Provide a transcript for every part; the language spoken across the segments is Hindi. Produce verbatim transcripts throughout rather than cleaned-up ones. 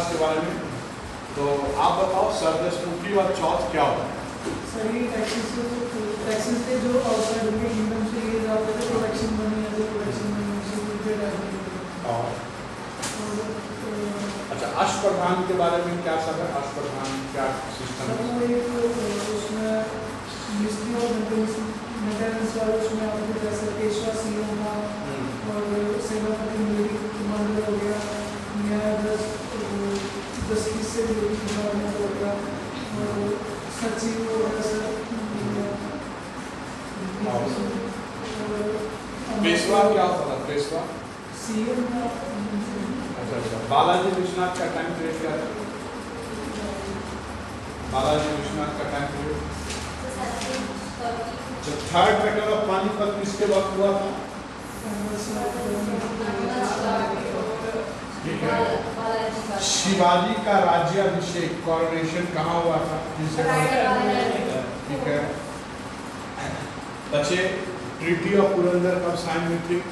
इतिहास के बारे में। तो आप बताओ सरदस्मुखी और चौथ क्या होता है? सर ये टैक्सेस टैक्सेस थे जो आउटसाइड उनके किंगडम से लिए जाते थे, प्रोडक्शन मनी है जो प्रोडक्शन मनी उसी के टैक्स। और अच्छा, अष्टप्रधान के बारे में क्या सब है? अष्टप्रधान क्या सिस्टम है? वो एक उसमें मिनिस्ट्री ऑफ मेंटेनेंस वाला उसमें आपको जैसे पेशवा सीएम था और सेनापति मिलिट्री कमांडर हो गया, न्यायाधीश जस्टिस से डिपार्टमेंट हो गया और सचिव हो गया सर। पेशवा क्या होता था? पेशवा सीएम था। अच्छा अच्छा। बालाजी विश्वनाथ का टाइम पीरियड क्या था? बालाजी विश्वनाथ का टाइम पीरियड जो थर्ड बैटल ऑफ पानीपत किसके वक्त हुआ था? ठीक है। शिवाजी का राज्याभिषेक कॉरोनेशन कहाँ हुआ था? ठीक है बच्चे, ट्रीटी ऑफ पुरंदर कब साइन हुई थी?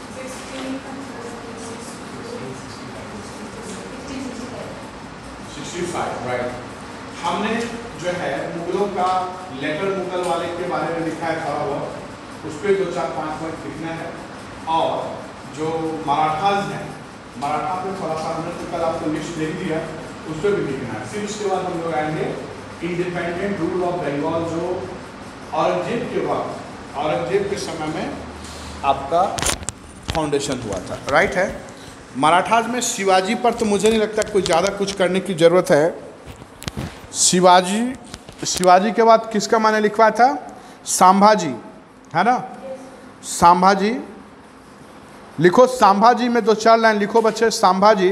पैंसठ, राइट। हमने जो है मुगलों का लेटर मुगल वाले के बारे में लिखा है थोड़ा बहुत, उस पर दो चार पाँच पॉइंट लिखना है। और जो मराठाज हैं, मराठा पे थोड़ा सा हमने तो कल आपको लिस्ट दे दिया, उस पर भी लिखना है। फिर उसके बाद हम लोग आएंगे इंडिपेंडेंट रूल ऑफ बंगाल, जो औरंगजेब के वक्त, औरंगजेब के समय में आपका फाउंडेशन हुआ था, राइट है। मराठाज में शिवाजी पर तो मुझे नहीं लगता कोई ज़्यादा कुछ करने की ज़रूरत है। शिवाजी शिवाजी के बाद किसका मैंने लिखवाया था? संभाजी, है ना? संभाजी लिखो। संभाजी में दो चार लाइन लिखो बच्चे। संभाजी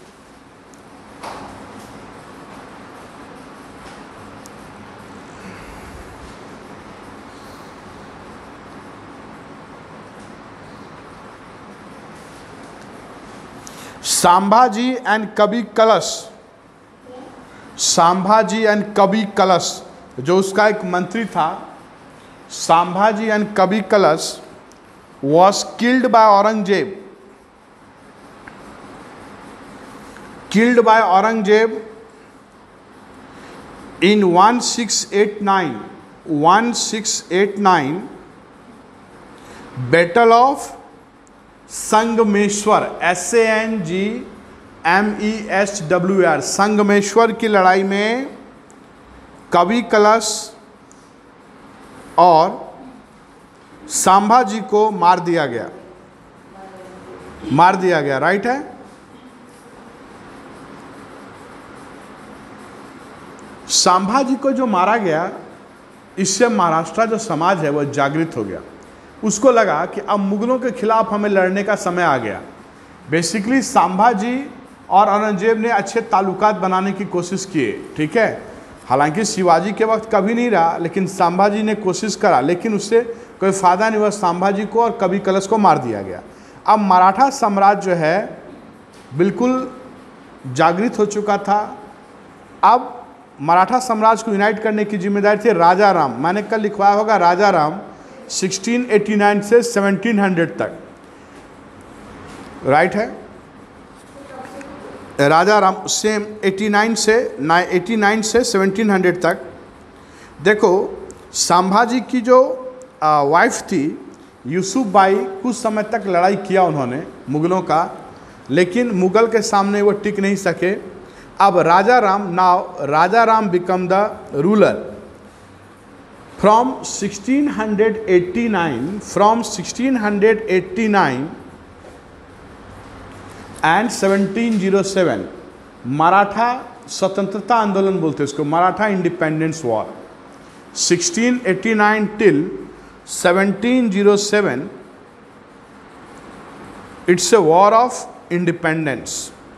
संभाजी एंड कवि कलश, संभाजी एंड कवि कलश जो उसका एक मंत्री था, संभाजी एंड कवि कलश was killed by Aurangzeb, killed by Aurangzeb in sixteen eighty-nine, sixteen eighty-nine Battle of Sangameshwar, S A N G M E S W R, Sangameshwar की लड़ाई में कवि कलश और संभाजी को मार दिया गया, मार दिया गया, राइट है। संभाजी को जो मारा गया, इससे महाराष्ट्र जो समाज है वो जागृत हो गया। उसको लगा कि अब मुगलों के खिलाफ हमें लड़ने का समय आ गया। बेसिकली संभाजी और औरंगजेब ने अच्छे ताल्लुकात बनाने की कोशिश किए, ठीक है। हालांकि शिवाजी के वक्त कभी नहीं रहा, लेकिन संभाजी ने कोशिश करा, लेकिन उससे कोई फ़ायदा नहीं हुआ। संभाजी को और कवि कलश को मार दिया गया। अब मराठा साम्राज्य जो है बिल्कुल जागृत हो चुका था। अब मराठा साम्राज्य को यूनाइट करने की जिम्मेदारी थी राजा राम। मैंने कल लिखवाया होगा राजा राम सोलह सौ नवासी से सत्रह सौ तक, राइट है। राजा राम सेम नवासी से नवासी से सत्रह सौ तक। देखो संभाजी की जो वाइफ थी यूसुफ बाई, कुछ समय तक लड़ाई किया उन्होंने मुगलों का, लेकिन मुगल के सामने वो टिक नहीं सके। अब Raja Ram now Raja Ram become the ruler from सोलह सौ नवासी, फ्रॉम सोलह सौ नवासी एंड सत्रह सौ सात। मराठा स्वतंत्रता आंदोलन बोलते हैं इसको, मराठा इंडिपेंडेंस वॉर, सोलह सौ नवासी टिल सत्रह सौ सात। It's a war of independence.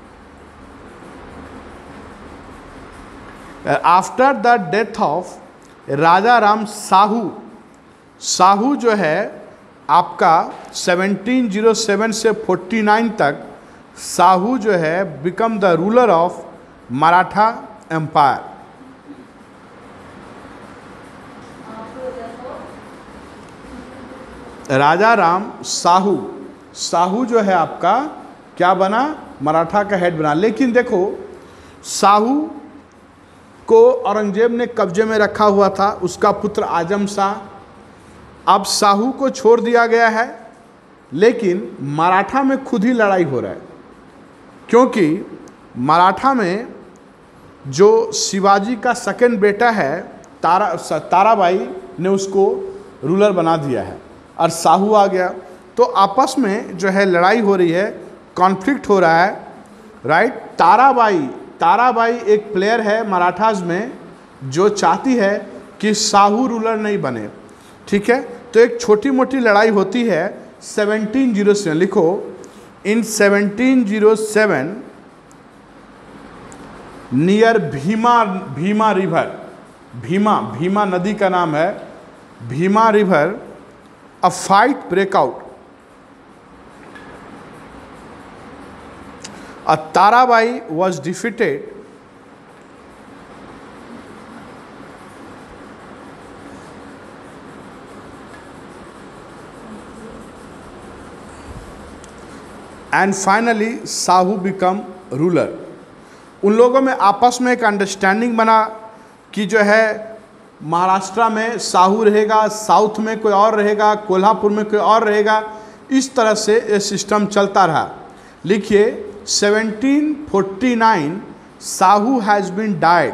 After the death of Raja Ram Sahu, Sahu जो है आपका सत्रह सौ सात से उनचास तक, साहू जो है become the ruler of Maratha empire. Raja Ram Sahu, Sahu जो है आपका क्या बना? मराठा का हेड बना। लेकिन देखो साहू को औरंगजेब ने कब्जे में रखा हुआ था, उसका पुत्र आजम शाह। अब साहू को छोड़ दिया गया है, लेकिन मराठा में खुद ही लड़ाई हो रहा है, क्योंकि मराठा में जो शिवाजी का सेकंड बेटा है तारा ताराबाई ने उसको रूलर बना दिया है और साहू आ गया। तो आपस में जो है लड़ाई हो रही है, कॉन्फ्लिक्ट हो रहा है, राइट। ताराबाई ताराबाई एक प्लेयर है मराठाज में जो चाहती है कि साहू रूलर नहीं बने, ठीक है। तो एक छोटी मोटी लड़ाई होती है सेवनटीन ओ सेवन, लिखो in seventeen O seven near Bhima Bhima river, Bhima Bhima नदी का नाम है, Bhima river, a fight breakout. Uh Tarabai was defeated and finally Sahu become ruler. उन लोगों में आपस में एक अंडरस्टैंडिंग बना कि जो है महाराष्ट्र में साहू रहेगा, साउथ में कोई और रहेगा, कोल्हापुर में कोई और रहेगा। इस तरह से ये सिस्टम चलता रहा। लिखिए seventeen forty nine Sahu has been died.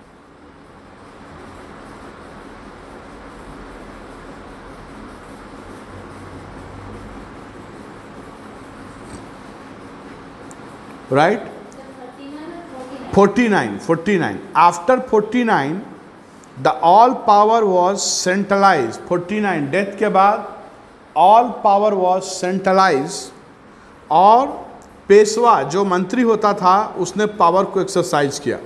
Right, forty nine, forty nine. After forty nine the all power was centralize. Forty nine death के बाद ऑल पावर वॉज सेंट्रलाइज, और पेशवा जो मंत्री होता था उसने पावर को एक्सरसाइज किया।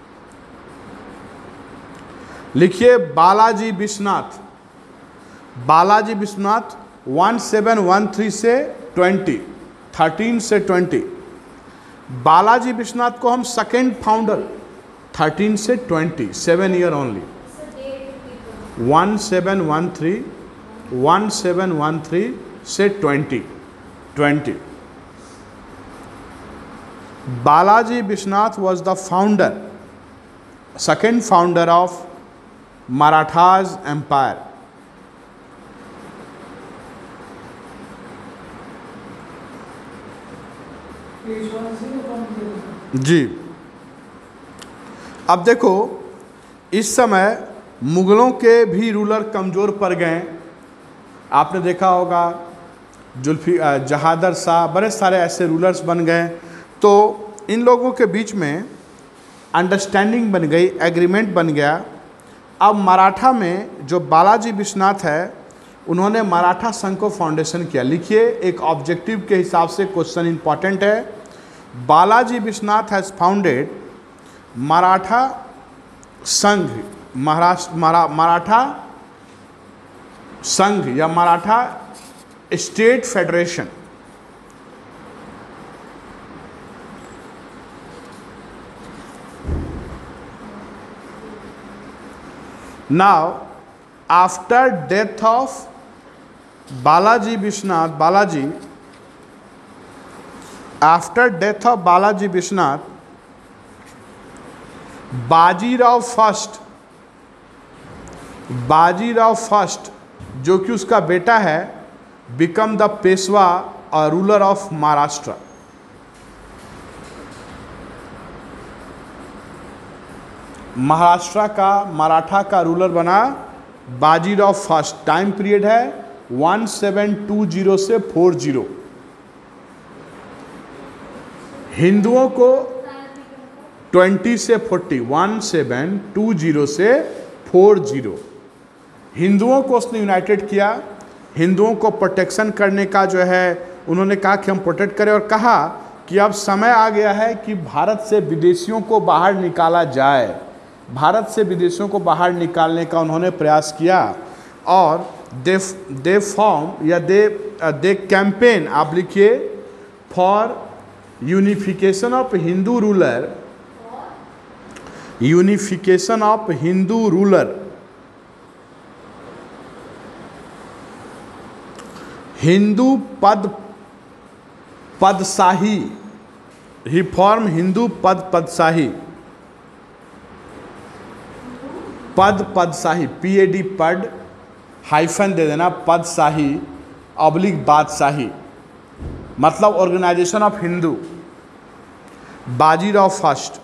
लिखिए Balaji Vishwanath, Balaji Vishwanath one seven one three से ट्वेंटी, थर्टीन से ट्वेंटी। बालाजी विश्वनाथ को हम सेकेंड फाउंडर, थर्टीन से twenty, seven year only. One seven one three, one seven one three से ट्वेंटी, ट्वेंटी। बालाजी विश्वनाथ was the founder, second founder of Marathas empire. जी, अब देखो इस समय मुगलों के भी रूलर कमज़ोर पड़ गए। आपने देखा होगा जुल्फी जहादर शाह, बड़े सारे ऐसे रूलर्स बन गए। तो इन लोगों के बीच में अंडरस्टैंडिंग बन गई, एग्रीमेंट बन गया। अब मराठा में जो बालाजी विश्वनाथ है उन्होंने मराठा संघ को फाउंडेशन किया। लिखिए एक ऑब्जेक्टिव के हिसाब से क्वेश्चन इंपॉर्टेंट है। बालाजी विश्वनाथ हैज़ फाउंडेड मराठा संघ, महाराष्ट्र मरा, मराठा संघ या Maratha state federation. Now, after death of Balaji Vishnath, Balaji, after death of Balaji Vishnath, Bajirao first, Bajirao first जो कि उसका बेटा है, बिकम द पेशवा और रूलर ऑफ महाराष्ट्र। महाराष्ट्र का मराठा का रूलर बना बाजीराव फर्स्ट। टाइम पीरियड है वन सेवन टू जीरो से फोर जीरो। हिंदुओं को ट्वेंटी से forty, one seven two zero से फोर जीरो। हिंदुओं को उसने यूनाइटेड किया। हिंदुओं को प्रोटेक्शन करने का जो है उन्होंने कहा कि हम प्रोटेक्ट करें, और कहा कि अब समय आ गया है कि भारत से विदेशियों को बाहर निकाला जाए। भारत से विदेशियों को बाहर निकालने का उन्होंने प्रयास किया, और दे दे फॉर्म या दे दे कैंपेन, आप लिखिए, for unification of Hindu ruler, unification of Hindu ruler, Hindu Pad Padshahi, he form Hindu Pad Padshahi, Pad Padshahi, P A D Pad, hyphen दे देना, पदशाही ऑब्लिक बादशाही, मतलब organization of Hindu. Bajirao first,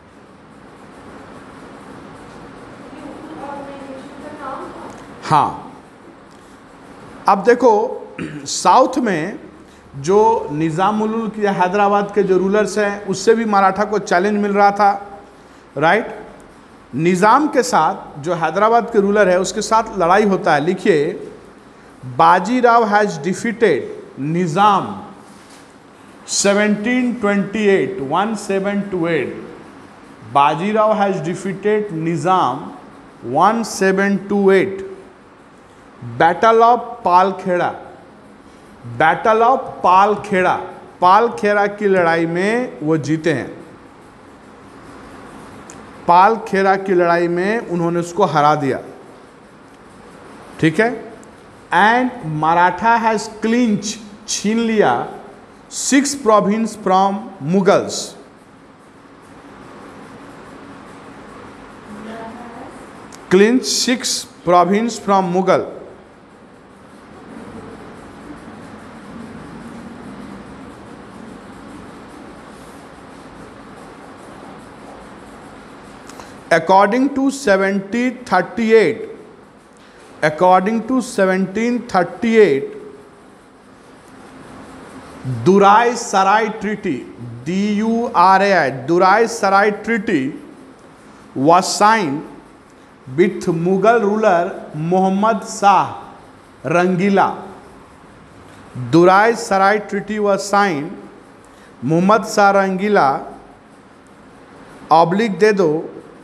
हाँ। अब देखो साउथ में जो निज़ामुल मुल्क या हैदराबाद के जो रूलर्स हैं उससे भी मराठा को चैलेंज मिल रहा था, राइट। निज़ाम के साथ जो हैदराबाद के रूलर है उसके साथ लड़ाई होता है। लिखिए, Bajirao has defeated Nizam seventeen twenty eight, one seven two eight, Bajirao has defeated Nizam one seven two eight, battle of Palkheda, battle of Palkheda, Palkheda की लड़ाई में वो जीते हैं। पालखेड़ा की लड़ाई में उन्होंने उसको हरा दिया, ठीक है। एंड मराठा हैज क्लिंच, छीन लिया six province from Mughals, clinch six province from Mughal. According to seventeen thirty-eight, according to seventeen thirty-eight, Durai Sarai Treaty, D U R A I, Durai Sarai Treaty was signed with Mughal ruler Muhammad Shah Rangila. Durai Sarai Treaty was signed, Muhammad Shah Rangila, oblique दे दो,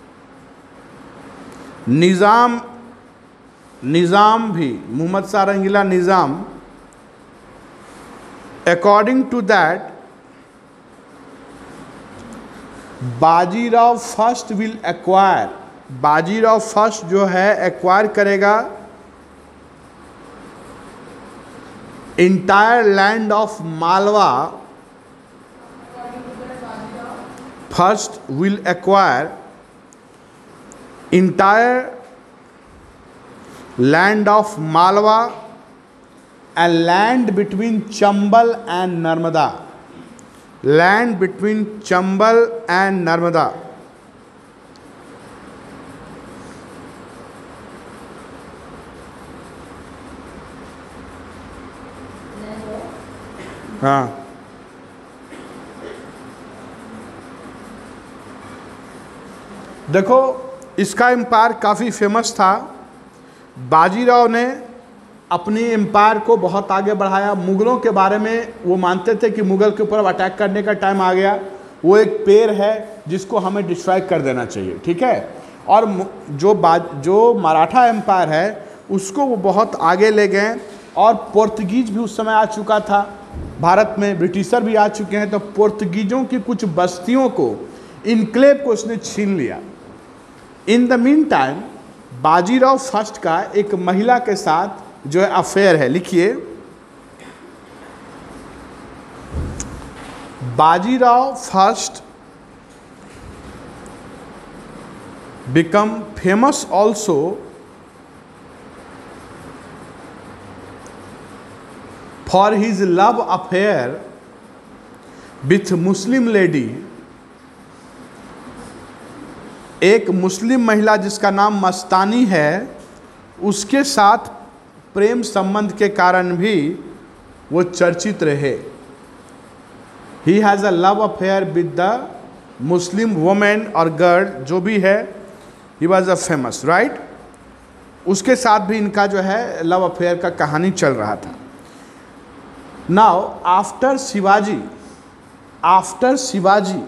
निज़ाम, निज़ाम भी Muhammad Shah Rangila Nizam. According to that Bajirao first will acquire, Bajirao first जो है एक्वायर करेगा entire land of Malwa, first will acquire entire land of Malwa and land between Chambal and Narmada, land between Chambal and Narmada. हाँ, देखो इसका एम्पायर काफ़ी फेमस था। बाजीराव ने अपनी एम्पायर को बहुत आगे बढ़ाया। मुग़लों के बारे में वो मानते थे कि मुग़ल के ऊपर अटैक करने का टाइम आ गया, वो एक पेड़ है जिसको हमें डिस्ट्रॉय कर देना चाहिए, ठीक है। और जो बाज जो मराठा एम्पायर है उसको वो बहुत आगे ले गए। और पुर्तगीज भी उस समय आ चुका था भारत में, ब्रिटिशर भी आ चुके हैं, तो पुर्तगीजों की कुछ बस्तियों को, इनक्लेव को उसने छीन लिया। In the mean time Bajirao first का एक महिला के साथ जो है अफेयर है। लिखिए, Bajirao first become famous also for his love affair with Muslim lady, एक मुस्लिम महिला जिसका नाम मस्तानी है, उसके साथ प्रेम संबंध के कारण भी वो चर्चित रहे। He has a love affair with the Muslim women और गर्ल, जो भी है, he was a famous, right. उसके साथ भी इनका जो है लव अफेयर का कहानी चल रहा था। Now after Shivaji, after Shivaji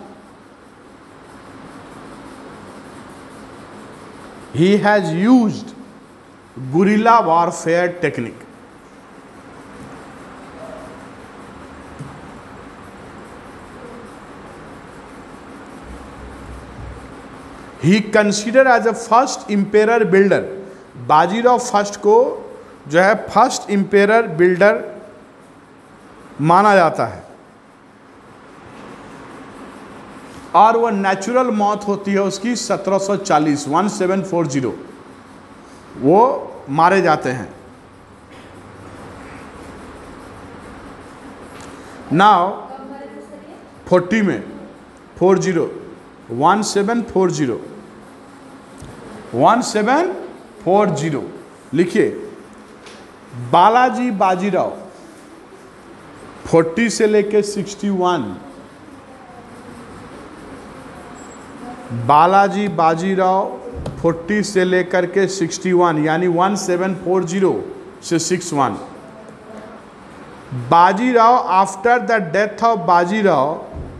he has used guerrilla warfare technique. He considered as a first emperor builder. Bajirao first को जो है फर्स्ट emperor builder माना जाता है। और वो नेचुरल मौत होती है उसकी सत्रह सौ चालीस, वन सेवन फोर जीरो, वो मारे जाते हैं। नाउ फोर्टी में four zero one seven four zero one seven four zero लिखिए। बालाजी बाजीराव फोर्टी से लेके sixty one, Balaji Bajirao forty से लेकर के सिक्सटी वन यानी वन सेवन फोर जीरो से six one. Bajirao after the death of Bajirao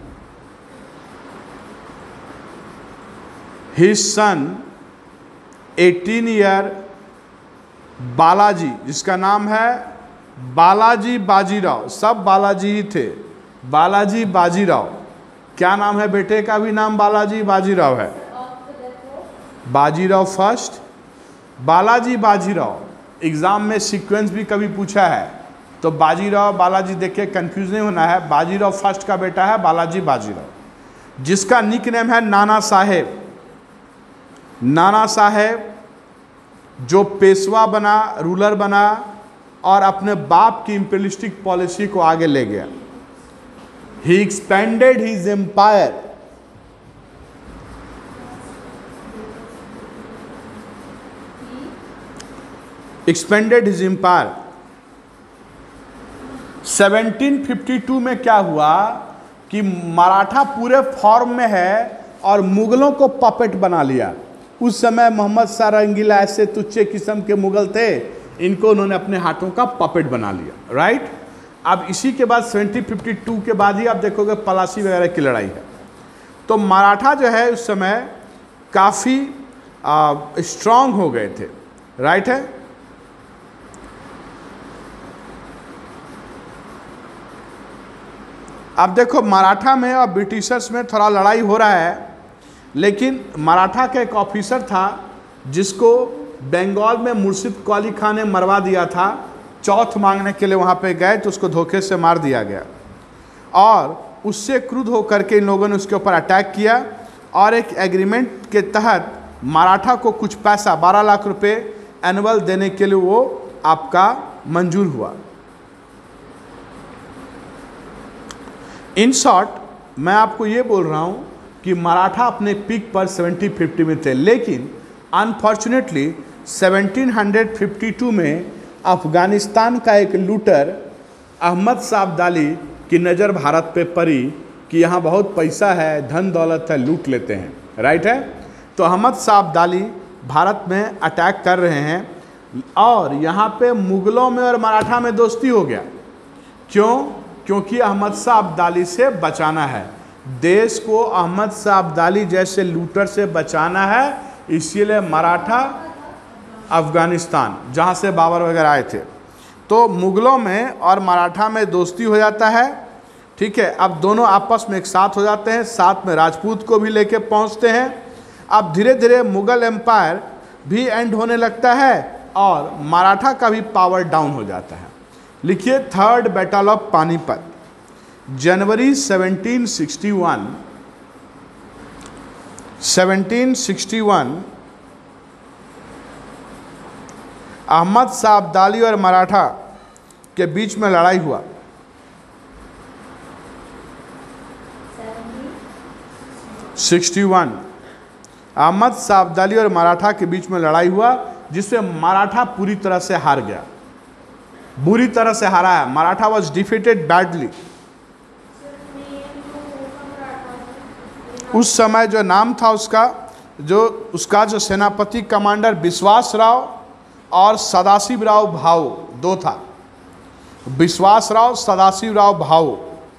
his son eighteen year Balaji, जिसका नाम है बालाजी बाजीराव, सब बालाजी ही थे, बालाजी बाजीराव। क्या नाम है बेटे का भी नाम बालाजी बाजीराव है, बाजीराव फर्स्ट, बालाजी बाजीराव। एग्जाम में सीक्वेंस भी कभी पूछा है तो बाजीराव बालाजी देखे कंफ्यूज नहीं होना है। बाजीराव फर्स्ट का बेटा है बालाजी बाजीराव, जिसका निक नेम है नाना साहेब। नाना साहेब जो पेशवा बना, रूलर बना और अपने बाप की इंपीरियलिस्टिक पॉलिसी को आगे ले गया। He expanded his empire, expanded his empire. Seventeen fifty two में क्या हुआ कि मराठा पूरे फॉर्म में है और मुगलों को पपेट बना लिया। उस समय मोहम्मद शाह रंगीला ऐसे तुच्छे किस्म के मुगल थे, इनको उन्होंने अपने हाथों का पपेट बना लिया, राइट। अब इसी के बाद सेवनटीन फिफ्टी टू के बाद ही आप देखोगे पलासी वगैरह की लड़ाई है। तो मराठा जो है उस समय काफ़ी स्ट्रांग हो गए थे, राइट है। अब देखो मराठा में और ब्रिटिशर्स में थोड़ा लड़ाई हो रहा है, लेकिन मराठा का एक ऑफिसर था जिसको बंगाल में मुर्शिद कुली खान ने मरवा दिया था। चौथ मांगने के लिए वहाँ पे गए तो उसको धोखे से मार दिया गया और उससे क्रुद्ध होकर के इन लोगों ने उसके ऊपर अटैक किया और एक एग्रीमेंट के तहत मराठा को कुछ पैसा बारह लाख रुपए एनुअल देने के लिए वो आपका मंजूर हुआ। इन शॉर्ट मैं आपको ये बोल रहा हूँ कि मराठा अपने पीक पर सेवनटीन फिफ्टी में थे, लेकिन अनफॉर्चुनेटली सेवनटीन फिफ्टी टू में अफ़गानिस्तान का एक लूटर अहमद शाह अब्दाली की नज़र भारत पे पड़ी कि यहाँ बहुत पैसा है, धन दौलत है, लूट लेते हैं, राइट है। तो अहमद शाह अब्दाली भारत में अटैक कर रहे हैं और यहाँ पे मुग़लों में और मराठा में दोस्ती हो गया। क्यों? क्योंकि अहमद शाह अब्दाली से बचाना है, देश को अहमद शाह अब्दाली जैसे लूटर से बचाना है, इसीलिए मराठा अफ़गानिस्तान जहाँ से बाबर वगैरह आए थे, तो मुग़लों में और मराठा में दोस्ती हो जाता है, ठीक है। अब दोनों आपस में एक साथ हो जाते हैं, साथ में राजपूत को भी लेके पहुँचते हैं। अब धीरे धीरे मुग़ल एम्पायर भी एंड होने लगता है और मराठा का भी पावर डाउन हो जाता है। लिखिए third battle of Panipat, January seventeen sixty one, seventeen sixty one Ahmad Shah Abdali और मराठा के बीच में लड़ाई हुआ। सिक्सटी वन अहमद शाह अब्दाली और मराठा के बीच में लड़ाई हुआ, जिससे मराठा पूरी तरह से हार गया, बुरी तरह से हारा है। Maratha was defeated badly. उस समय जो नाम था उसका, जो उसका जो सेनापति कमांडर विश्वास राव और सदाशिव राव भाऊ दो था, विश्वास राव सदाशिव राव भाऊ।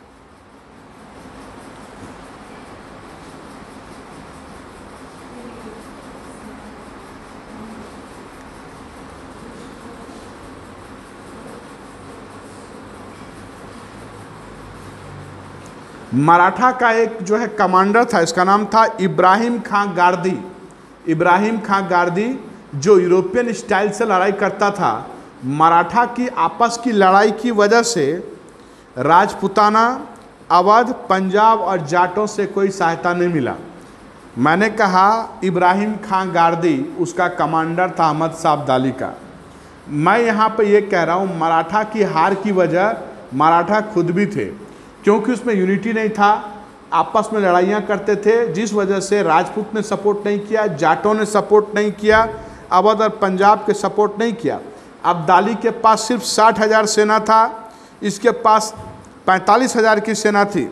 मराठा का एक जो है कमांडर था, इसका नाम था इब्राहिम खां गार्दी। इब्राहिम खां गार्दी जो यूरोपियन स्टाइल से लड़ाई करता था। मराठा की आपस की लड़ाई की वजह से राजपूताना अवध, पंजाब और जाटों से कोई सहायता नहीं मिला। मैंने कहा इब्राहिम खान गारदी उसका कमांडर था अहमद शाह अब्दाली का। मैं यहाँ पे ये कह रहा हूँ मराठा की हार की वजह मराठा खुद भी थे, क्योंकि उसमें यूनिटी नहीं था, आपस में लड़ाइयाँ करते थे, जिस वजह से राजपूत ने सपोर्ट नहीं किया, जाटों ने सपोर्ट नहीं किया, अवध और पंजाब के सपोर्ट नहीं किया। अब्दाली के पास सिर्फ साठ हज़ार सेना था, इसके पास पैंतालीस हज़ार की सेना थी।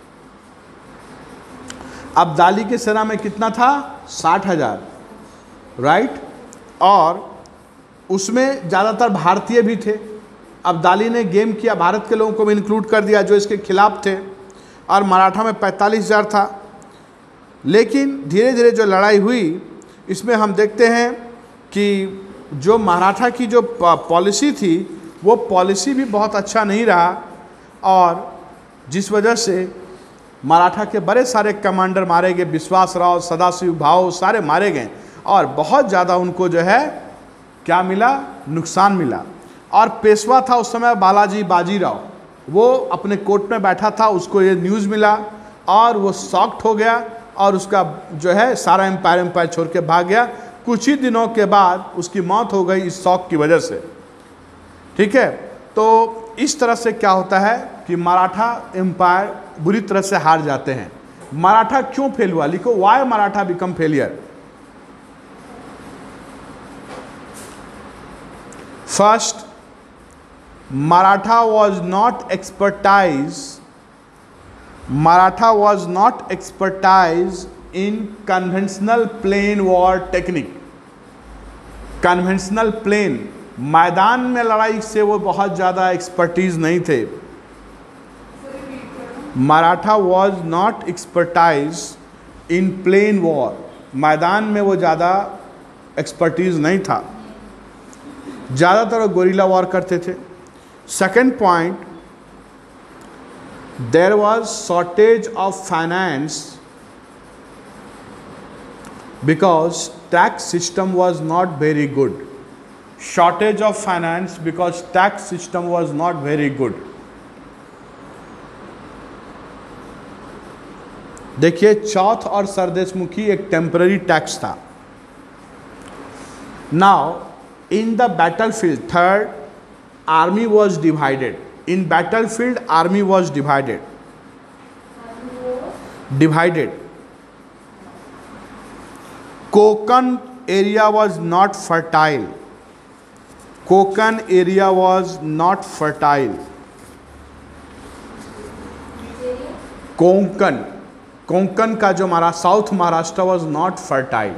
अब्दाली की सेना में कितना था? साठ हज़ार, राइट। और उसमें ज़्यादातर भारतीय भी थे। अब्दाली ने गेम किया, भारत के लोगों को भी इंक्लूड कर दिया जो इसके खिलाफ थे, और मराठा में पैंतालीस हज़ार था। लेकिन धीरे धीरे जो लड़ाई हुई इसमें हम देखते हैं कि जो मराठा की जो पॉलिसी थी वो पॉलिसी भी बहुत अच्छा नहीं रहा, और जिस वजह से मराठा के बड़े सारे कमांडर मारे गए, विश्वासराव, सदाशिव भाव सारे मारे गए, और बहुत ज़्यादा उनको जो है क्या मिला? नुकसान मिला। और पेशवा था उस समय बालाजी बाजीराव, वो अपने कोर्ट में बैठा था, उसको ये न्यूज़ मिला और वो शॉक्ड हो गया और उसका जो है सारा एम्पायर एम्पायर छोड़ के भाग गया। कुछ ही दिनों के बाद उसकी मौत हो गई इस शॉक की वजह से। ठीक है, तो इस तरह से क्या होता है कि मराठा एम्पायर बुरी तरह से हार जाते हैं। मराठा क्यों फेल हुआ? लिखो, why Maratha become failure. First, Maratha was not expertise. Maratha was not expertise in conventional plain war technique. Conventional plain मैदान में लड़ाई से वो बहुत ज़्यादा एक्सपर्टीज नहीं थे। Maratha was not expertise in plain war. मैदान में वो ज़्यादा एक्सपर्टीज नहीं था, ज़्यादातर गोरिल्ला वॉर करते थे। Second point, there was shortage of finance because tax system was not very good. Shortage of finance because tax system was not very good. देखिए, चौथ और सरदेशमुखी एक टेम्पररी टैक्स था। Now, in the battlefield, third, army was divided. In battlefield, army was divided. Divided. Konkan area was not fertile. Konkan area was not fertile. Konkan, Konkan का जो हमारा south Maharashtra was not fertile.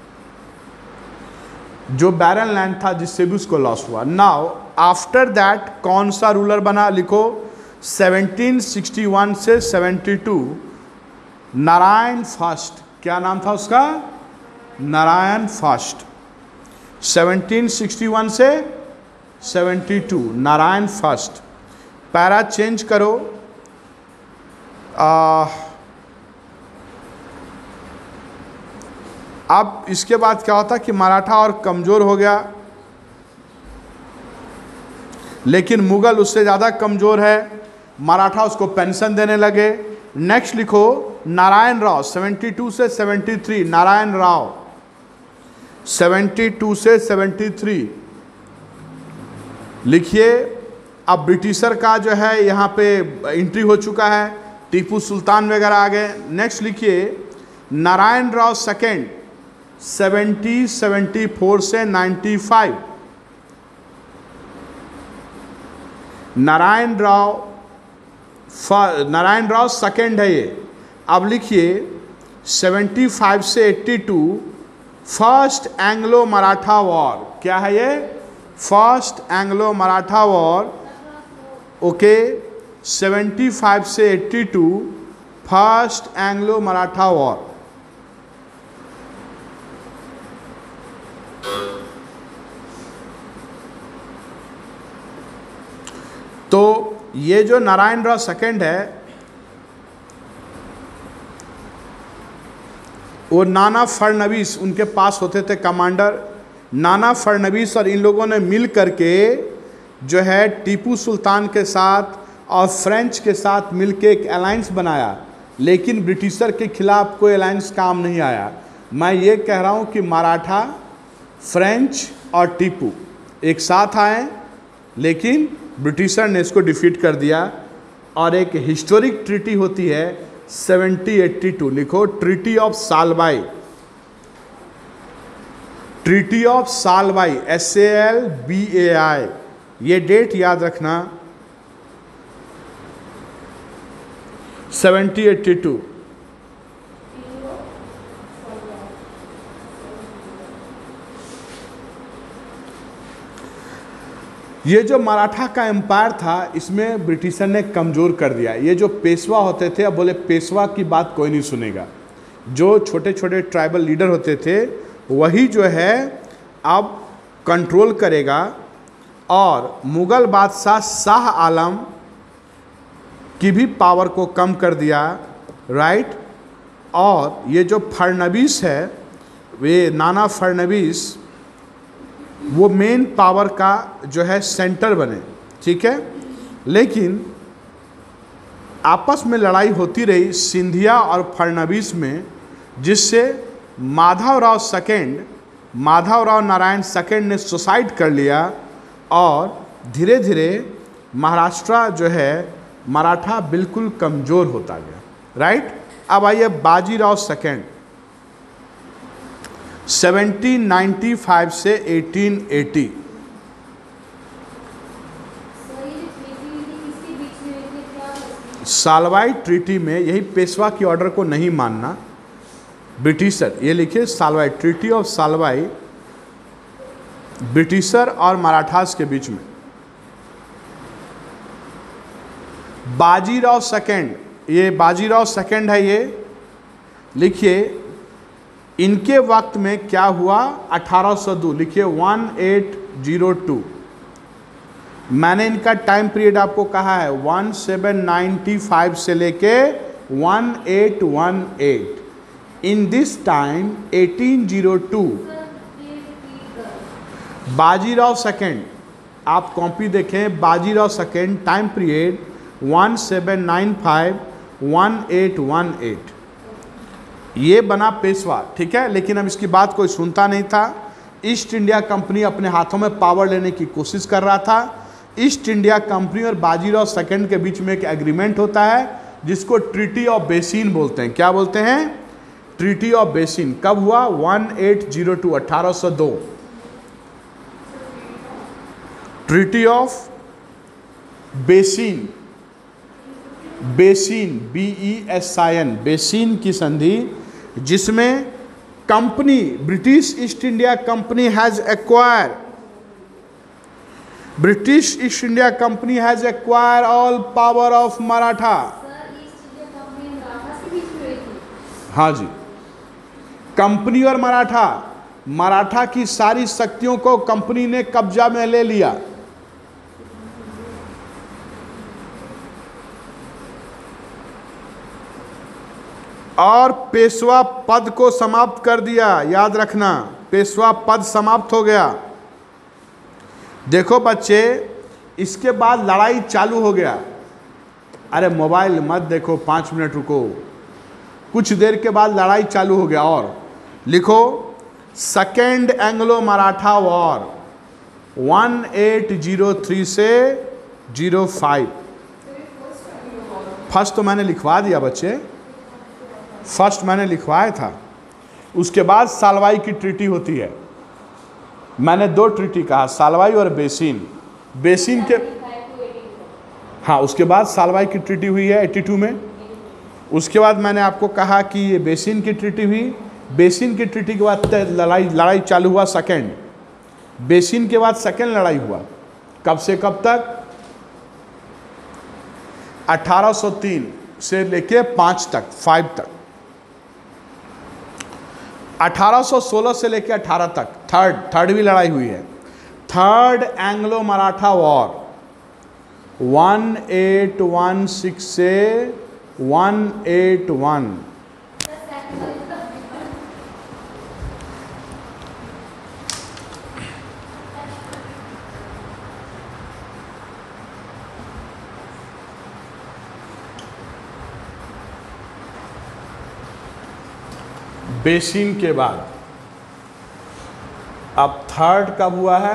जो बैरन लैंड था जिससे भी उसको लॉस हुआ। नाउ आफ्टर दैट कौन सा रूलर बना? लिखो, सेवनटीन सिक्सटी वन से सेवेंटी टू नारायण फर्स्ट। क्या नाम था उसका? Narayan first. Seventeen sixty one से seventy two Narayan first. Para change करो। आ, अब इसके बाद क्या होता कि मराठा और कमज़ोर हो गया, लेकिन मुग़ल उससे ज़्यादा कमज़ोर है। मराठा उसको पेंशन देने लगे। नेक्स्ट लिखो, नारायण राव सेवेंटी टू से seventy three. Narayan Rao seventy two से सेवेंटी थ्री लिखिए। अब ब्रिटिशर का जो है यहाँ पे एंट्री हो चुका है, टीपू सुल्तान वगैरह आ गए। नेक्स्ट लिखिए, Narayan Rao second seventy seventy four से ninety five. Narayan Rao Narayan Rao second है ये। अब लिखिए सेवेंटी फाइव से eighty two first Anglo Maratha war. क्या है ये? First Anglo Maratha war. Okay, seventy five से eighty two first Anglo Maratha war. तो ये जो नारायण राव सेकेंड है वो नाना फडणवीस उनके पास होते थे कमांडर। नाना फडणवीस और इन लोगों ने मिल करके जो है टीपू सुल्तान के साथ और फ्रेंच के साथ मिलकर एक अलायंस बनाया, लेकिन ब्रिटिशर के खिलाफ कोई अलायंस काम नहीं आया। मैं ये कह रहा हूँ कि मराठा, फ्रेंच और टीपू एक साथ आए, लेकिन ब्रिटिशर ने इसको डिफीट कर दिया। और एक हिस्टोरिक ट्रीटी होती है सेवेंटी एट्टी टू, लिखो treaty of Salbai, treaty of Salbai, S A L B A I, ये डेट याद रखना, सेवेंटी एट्टी टू। ये जो मराठा का एम्पायर था, इसमें ब्रिटिशर ने कमज़ोर कर दिया। ये जो पेशवा होते थे, अब बोले पेशवा की बात कोई नहीं सुनेगा, जो छोटे छोटे ट्राइबल लीडर होते थे वही जो है अब कंट्रोल करेगा। और मुग़ल बादशाह शाह आलम की भी पावर को कम कर दिया, राइट। और ये जो फडणवीस है, वे नाना फडणवीस, वो मेन पावर का जो है सेंटर बने, ठीक है। लेकिन आपस में लड़ाई होती रही सिंधिया और फडणवीस में, जिससे माधवराव सेकेंड, माधवराव नारायण सेकेंड ने सुसाइड कर लिया और धीरे धीरे महाराष्ट्र जो है मराठा बिल्कुल कमज़ोर होता गया, राइट। अब आइए Bajirao second, seventeen ninety five से एटीन एटी। सालवाई ट्रीटी में यही पेशवा की ऑर्डर को नहीं मानना, ब्रिटिशर, ये लिखिए Salbai, treaty of Salbai, britisher और मराठास के बीच में। बाजीराव सेकेंड, ये बाजीराव सेकेंड है, ये लिखिए इनके वक्त में क्या हुआ, अठारह सौ दो, लिखिए वन एट ज़ीरो टू। मैंने इनका टाइम पीरियड आपको कहा है वन सेवन नाइंटी फाइव से लेके one eight one eight. In this time eighteen zero two Bajirao second, आप कॉपी देखें, Bajirao second time period one seven nine five one eight one eight, ये बना पेशवा, ठीक है। लेकिन अब इसकी बात कोई सुनता नहीं था। ईस्ट इंडिया कंपनी अपने हाथों में पावर लेने की कोशिश कर रहा था। ईस्ट इंडिया कंपनी और बाजीराव सेकेंड के बीच में एक एग्रीमेंट होता है जिसको ट्रीटी ऑफ बेसिन बोलते हैं। क्या बोलते हैं? Treaty of Bassein. कब हुआ? वन एट ज़ीरो टू, अठारह सौ दो। Treaty of Bassein, Bassein, B E S I N, Bassein की संधि, जिसमें company, British East India company has acquire, British East India company has acquire all power of Maratha. हाँ जी, कंपनी और मराठा, मराठा की सारी शक्तियों को कंपनी ने कब्जा में ले लिया। और पेशवा पद को समाप्त कर दिया। याद रखना, पेशवा पद समाप्त हो गया। देखो बच्चे, इसके बाद लड़ाई चालू हो गया। अरे मोबाइल मत देखो, पाँच मिनट रुको। कुछ देर के बाद लड़ाई चालू हो गया। और लिखो, second Anglo Maratha war one eight zero three से ज़ीरो फाइव। फर्स्ट तो मैंने लिखवा दिया बच्चे, फर्स्ट मैंने लिखवाया था। उसके बाद सालवाई की ट्रीटी होती है। मैंने दो ट्रीटी कहा, सालवाई और बेसिन। बेसिन के, हाँ, उसके बाद सालवाई की ट्रीटी हुई है बयासी में। उसके बाद मैंने आपको कहा कि ये बेसिन की ट्रीटी हुई। बेसिन की ट्रीटी के बाद लड़ाई लड़ाई चालू हुआ सेकेंड। बेसिन के बाद सेकेंड लड़ाई हुआ। कब से कब तक? अठारह सौ तीन से लेके पाँच तक, फाइव तक। अठारह सौ सोलह से लेकर अठारह तक थर्ड थर्ड भी लड़ाई हुई है। Third Anglo Maratha war one eight one six से वन एट वन। बेसिन के बाद अब थर्ड कब हुआ है?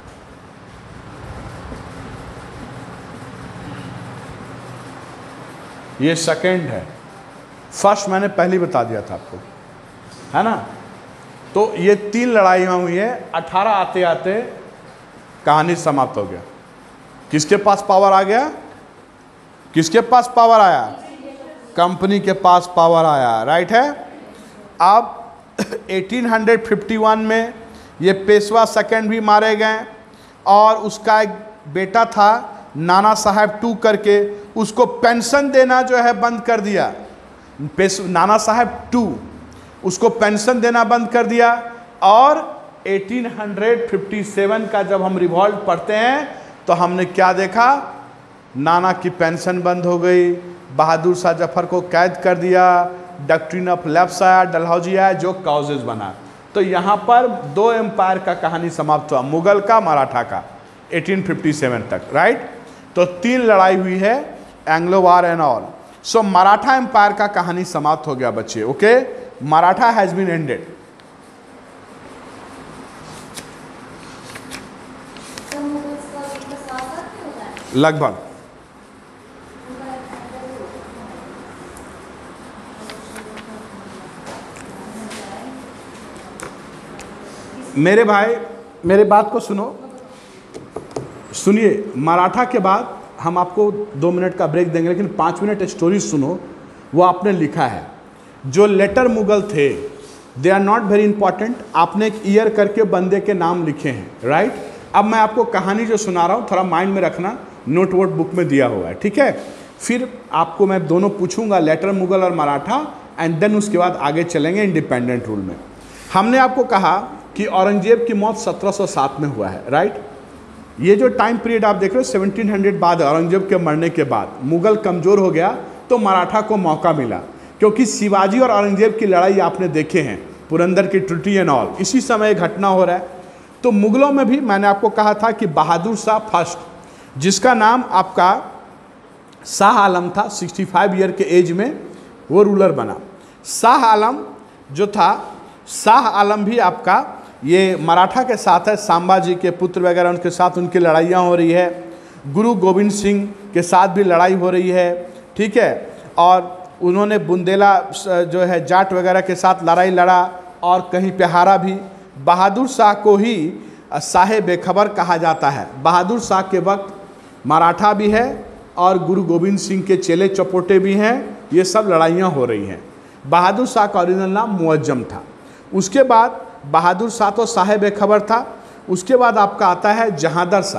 ये सेकंड है, फर्स्ट मैंने पहले बता दिया था आपको, है ना। तो ये तीन लड़ाइयाँ हुई है, अठारह आते आते कहानी समाप्त हो गया। किसके पास पावर आ गया? किसके पास पावर आया? कंपनी के पास पावर आया, राइट है। अब अठारह सौ इक्यावन में ये पेशवा सेकंड भी मारे गए और उसका एक बेटा था नाना साहब टू करके, उसको पेंशन देना जो है बंद कर दिया। पेश नाना साहब टू उसको पेंशन देना बंद कर दिया। और अठारह सौ सत्तावन का जब हम रिवॉल्ट पढ़ते हैं तो हमने क्या देखा? नाना की पेंशन बंद हो गई, बहादुर शाह जफर को कैद कर दिया, डॉक्ट्रिन ऑफ लैप्स आया, डलहौजी आया, जो काउजेज बना। तो यहाँ पर दो एम्पायर का कहानी समाप्त हुआ, मुगल का, मराठा का, अठारह सौ सत्तावन तक, राइट। तो तीन लड़ाई हुई है, Anglo war and all. So Maratha empire का कहानी समाप्त हो गया बच्चे, okay. Maratha has been ended. लगभग मेरे भाई मेरे बात को सुनो, सुनिए। मराठा के बाद हम आपको दो मिनट का ब्रेक देंगे, लेकिन पाँच मिनट स्टोरी सुनो। वो आपने लिखा है, जो लेटर मुगल थे they are not very important. आपने एक ईयर करके बंदे के नाम लिखे हैं, राइट। अब मैं आपको कहानी जो सुना रहा हूँ थोड़ा माइंड में रखना, नोट वोट बुक में दिया हुआ है, ठीक है। फिर आपको मैं दोनों पूछूंगा, लेटर मुगल और मराठा, एंड देन उसके बाद आगे चलेंगे इंडिपेंडेंट रूल में। हमने आपको कहा कि औरंगजेब की मौत सत्रह सौ सात में हुआ है, राइट। ये जो टाइम पीरियड आप देख रहे हो सत्रह सौ बाद, औरंगजेब के मरने के बाद मुगल कमज़ोर हो गया तो मराठा को मौका मिला, क्योंकि शिवाजी और औरंगजेब की लड़ाई आपने देखे हैं, पुरंदर की ट्रीटी एंड ऑल, इसी समय घटना हो रहा है। तो मुगलों में भी मैंने आपको कहा था कि बहादुर शाह फर्स्ट, जिसका नाम आपका शाह आलम था, पैंसठ ईयर के एज में वो रूलर बना। शाह आलम जो था, शाह आलम भी आपका ये मराठा के साथ है, सांबा जी के पुत्र वगैरह उनके साथ उनकी लड़ाइयाँ हो रही है। गुरु गोविंद सिंह के साथ भी लड़ाई हो रही है, ठीक है। और उन्होंने बुंदेला जो है जाट वगैरह के साथ लड़ाई लड़ा और कहीं पे हारा भी। बहादुर शाह को ही शाह बेखबर कहा जाता है। बहादुर शाह के वक्त मराठा भी है और गुरु गोविंद सिंह के चेले चपोटे भी हैं, ये सब लड़ाइयाँ हो रही हैं। बहादुर शाह का ओरिजिनल नाम मुअज्जम था। उसके बाद बहादुर शाह तो शाह बेखबर था। उसके बाद आपका आता है जहांदर शाह,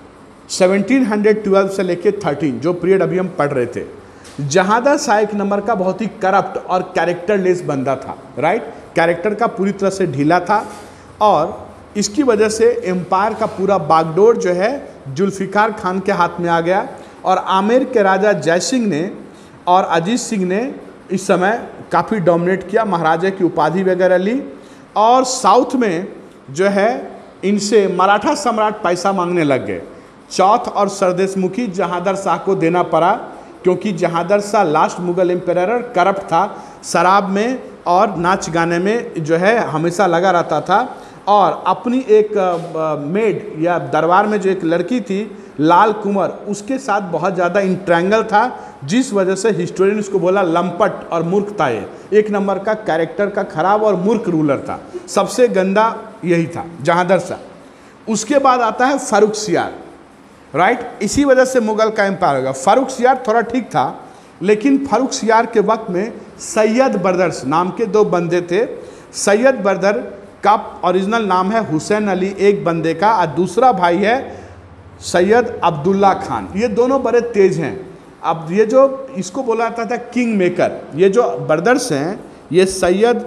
सत्रह सौ बारह से लेके तेरह, जो पीरियड अभी हम पढ़ रहे थे। जहांदर शाह एक नंबर का बहुत ही करप्ट और कैरेक्टरलेस बंदा था, राइट। कैरेक्टर का पूरी तरह से ढीला था और इसकी वजह से एम्पायर का पूरा बागडोर जो है जुल्फिकार खान के हाथ में आ गया। और आमेर के राजा जय सिंह ने और अजीत सिंह ने इस समय काफ़ी डोमिनेट किया, महाराजा की उपाधि वगैरह ली। और साउथ में जो है इनसे मराठा सम्राट पैसा मांगने लग गए। चौथ और सरदेशमुखी जहांदर शाह को देना पड़ा, क्योंकि Jahandar Shah last Mughal emperor corrupt था, शराब में और नाच गाने में जो है हमेशा लगा रहता था। और अपनी एक मेड या दरबार में जो एक लड़की थी लाल कुंवर, उसके साथ बहुत ज़्यादा इंट्रैंगल था, जिस वजह से हिस्टोरियन उसको बोला लंपट और मूर्ख था। ये एक नंबर का कैरेक्टर का खराब और मूर्ख रूलर था, सबसे गंदा यही था जहांदर शाह। उसके बाद आता है फर्रुखसियार, राइट। इसी वजह से मुगल का एम्पायर होगा। फर्रुखसियार थोड़ा ठीक था, लेकिन फर्रुखसियार के वक्त में सैयद ब्रदर्स नाम के दो बंदे थे। सैयद ब्रदर का ओरिजिनल नाम है हुसैन अली एक बंदे का, और दूसरा भाई है सैयद अब्दुल्ला खान। ये दोनों बड़े तेज हैं। अब ये जो इसको बोला जाता था किंग मेकर, ये जो ब्रदर्स हैं, ये सैयद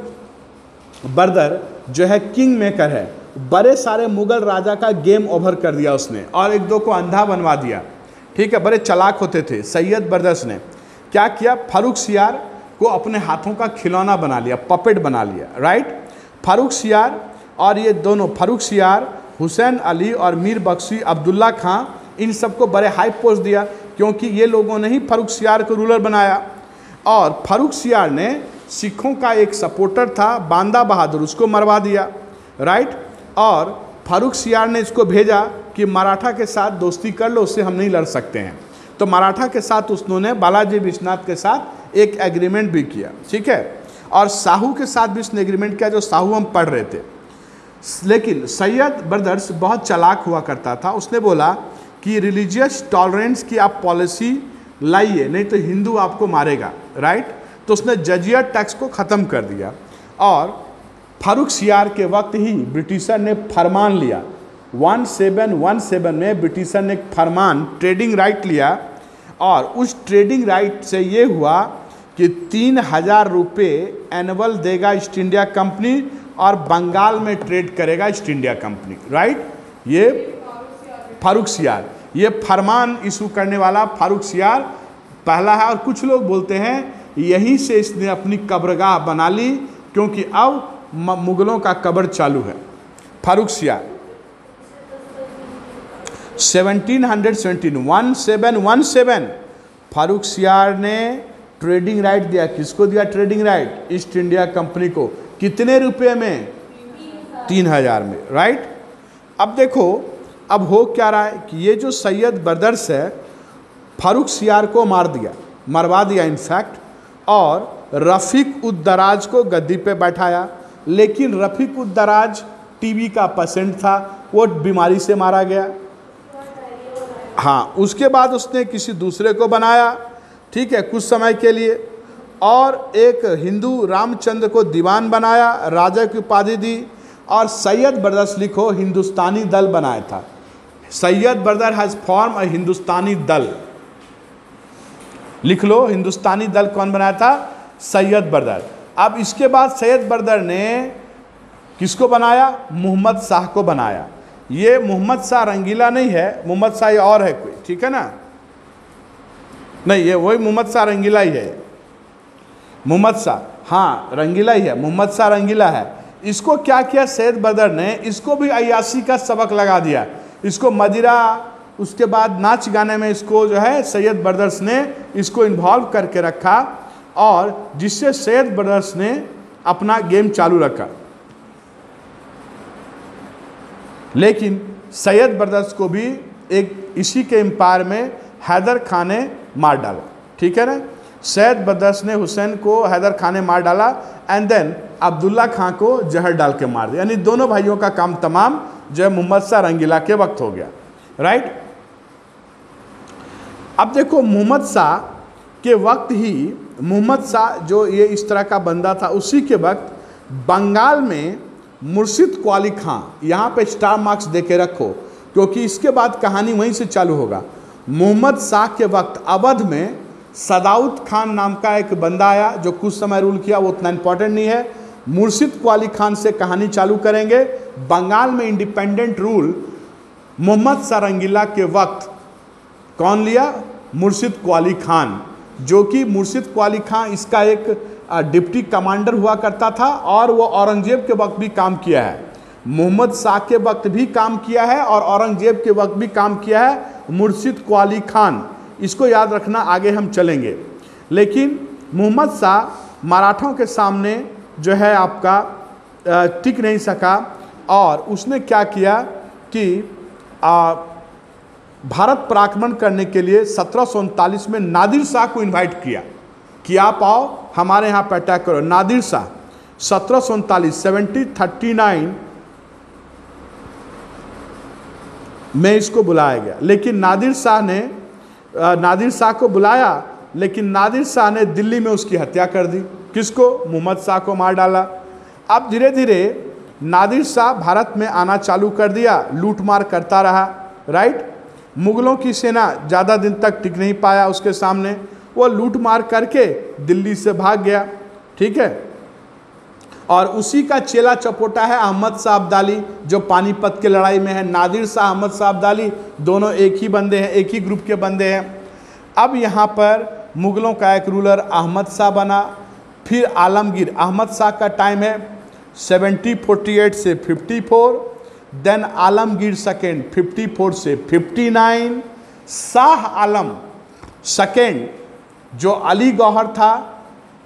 ब्रदर जो है किंग मेकर है। बड़े सारे मुगल राजा का गेम ओवर कर दिया उसने, और एक दो को अंधा बनवा दिया, ठीक है। बड़े चालाक होते थे। सैयद ब्रदर्स ने क्या किया, फर्रुखसियार को अपने हाथों का खिलौना बना लिया, पपेट बना लिया, राइट। फर्रुखसियार और ये दोनों, फर्रुखसियार, हुसैन अली और मीर बख्शी, अब्दुल्ला खां, इन सबको बड़े हाई पोस्ट दिया, क्योंकि ये लोगों ने ही फर्रुखसियार को रूलर बनाया। और फर्रुखसियार ने सिखों का एक सपोर्टर था बांदा बहादुर, उसको मरवा दिया, राइट। और फारुखसियार ने इसको भेजा कि मराठा के साथ दोस्ती कर लो, उससे हम नहीं लड़ सकते हैं। तो मराठा के साथ उन्होंने बालाजी विश्वनाथ के साथ एक एग्रीमेंट भी किया, ठीक है। और साहू के साथ भी उसने एग्रीमेंट किया, जो साहू हम पढ़ रहे थे। लेकिन सैयद ब्रदर्स बहुत चालाक हुआ करता था, उसने बोला कि रिलीजियस टॉलरेंस की आप पॉलिसी लाइए, नहीं तो हिंदू आपको मारेगा, राइट। तो उसने जजिया टैक्स को ख़त्म कर दिया। और फारुखसियार के वक्त ही ब्रिटिशर ने फरमान लिया, सत्रह सौ सत्रह में ब्रिटिशर ने एक फरमान ट्रेडिंग राइट लिया। और उस ट्रेडिंग राइट से ये हुआ कि तीन हजार रुपये एनुअल देगा ईस्ट इंडिया कंपनी और बंगाल में ट्रेड करेगा ईस्ट इंडिया कंपनी, राइट। ये फारुखसियार, ये फरमान इशू करने वाला फारुखसियार पहला है। और कुछ लोग बोलते हैं यहीं से इसने अपनी कब्रगाह बना ली, क्योंकि अब मुगलों का कब्र चालू है। फारुखसियार सत्रह सौ सत्रह सत्रह सौ सत्रह फारुखसियार ने ट्रेडिंग राइट दिया। किसको दिया trading right? East India Company को। कितने रुपए में? तीन हजार में, राइट। अब देखो अब हो क्या रहा है कि ये जो सैयद ब्रदर्स है, फारुखसियार को मार दिया, मरवा दिया इनफैक्ट, और रफ़ीक उद दराज को गद्दी पे बैठाया। लेकिन रफ़ीक उद दराज टीबी का पेशेंट था, वो बीमारी से मारा गया। हाँ, उसके बाद उसने किसी दूसरे को बनाया, ठीक है, कुछ समय के लिए। और एक हिंदू रामचंद्र को दीवान बनाया, राजा की उपाधि दी। और सैयद ब्रदर्स लिखो हिंदुस्तानी दल बनाया था। Sayyid brother has form a Hindustani दल, लिख लो हिंदुस्तानी दल कौन बनाया था? सैयद ब्रदर। अब इसके बाद सैयद ब्रदर ने किसको बनाया? मोहम्मद शाह को बनाया। ये मोहम्मद शाह रंगीला नहीं है, मोहम्मद शाह ये और है कोई, ठीक है ना? नहीं, ये वही मोहम्मद शाह रंगीला ही है। मोहम्मद शाह, हाँ रंगीला ही है, मोहम्मद शाह रंगीला है। इसको क्या किया सैयद ब्रदर ने? इसको भी अय्याशी का सबक लगा दिया। इसको मदिरा, उसके बाद नाच गाने में इसको जो है सैयद ब्रदर्स ने इसको इन्वॉल्व करके रखा, और जिससे सैयद ब्रदर्स ने अपना गेम चालू रखा। लेकिन सैयद ब्रदर्स को भी एक इसी के एम्पायर में हैदर खान ने मार डाला, ठीक है ना? सैयद ब्रदर्स ने हुसैन को, हैदर खान ने मार डाला, एंड देन अब्दुल्ला खान को जहर डाल के मार दिया। यानी दोनों भाइयों का काम तमाम जो है मोहम्मद शाह रंगीला के वक्त हो गया, राइट। अब देखो मोहम्मद शाह के वक्त ही, मोहम्मद शाह जो ये इस तरह का बंदा था, उसी के वक्त बंगाल में मुर्शिद क्वाली खां, यहाँ पे स्टार मार्क्स दे के रखो क्योंकि इसके बाद कहानी वहीं से चालू होगा। मोहम्मद शाह के वक्त अवध में सदाउद खान नाम का एक बंदा आया जो कुछ समय रूल किया, वो उतना इंपॉर्टेंट नहीं है। मुर्शिद क्वाली खान से कहानी चालू करेंगे। बंगाल में इंडिपेंडेंट रूल मोहम्मद शाह रंगीला के वक्त कौन लिया? मुर्शिद क्वाली खान, जो कि मुर्शिद क्वाली खान इसका एक डिप्टी कमांडर हुआ करता था, और वो औरंगजेब के वक्त भी काम किया है, मोहम्मद शाह के वक्त भी काम किया है, और औरंगजेब के वक्त भी काम किया है मुर्शिद क्वाली खान। इसको याद रखना, आगे हम चलेंगे। लेकिन मोहम्मद शाह मराठों के सामने जो है आपका टिक नहीं सका, और उसने क्या किया कि आ, भारत पर आक्रमण करने के लिए सत्रह सौ उनतालीस में नादिर शाह को इन्वाइट किया कि आप आओ हमारे यहाँ पर अटैक करो। नादिर शाह सत्रह सौ उनतालीस सेवनटी थर्टी नाइन में इसको बुलाया गया। लेकिन नादिर शाह ने नादिर शाह को बुलाया, लेकिन नादिर शाह ने दिल्ली में उसकी हत्या कर दी। किसको? मोहम्मद शाह को मार डाला। अब धीरे धीरे नादिर शाह भारत में आना चालू कर दिया, लूट मार करता रहा, राइट। मुगलों की सेना ज़्यादा दिन तक टिक नहीं पाया उसके सामने, वो लूट मार करके दिल्ली से भाग गया, ठीक है। और उसी का चेला चपोटा है अहमद शाह अब्दाली, जो पानीपत के लड़ाई में है। नादिर शाह, अहमद शाह अब्दाली दोनों एक ही बंदे हैं, एक ही ग्रुप के बंदे हैं। अब यहाँ पर मुगलों का एक रूलर अहमद शाह बना, फिर आलमगीर। अहमद शाह का टाइम है सेवेंटी फोर्टी एट से fifty four, then Alamgir second fifty four से fifty nine, Shah Alam second जो अली गौहर था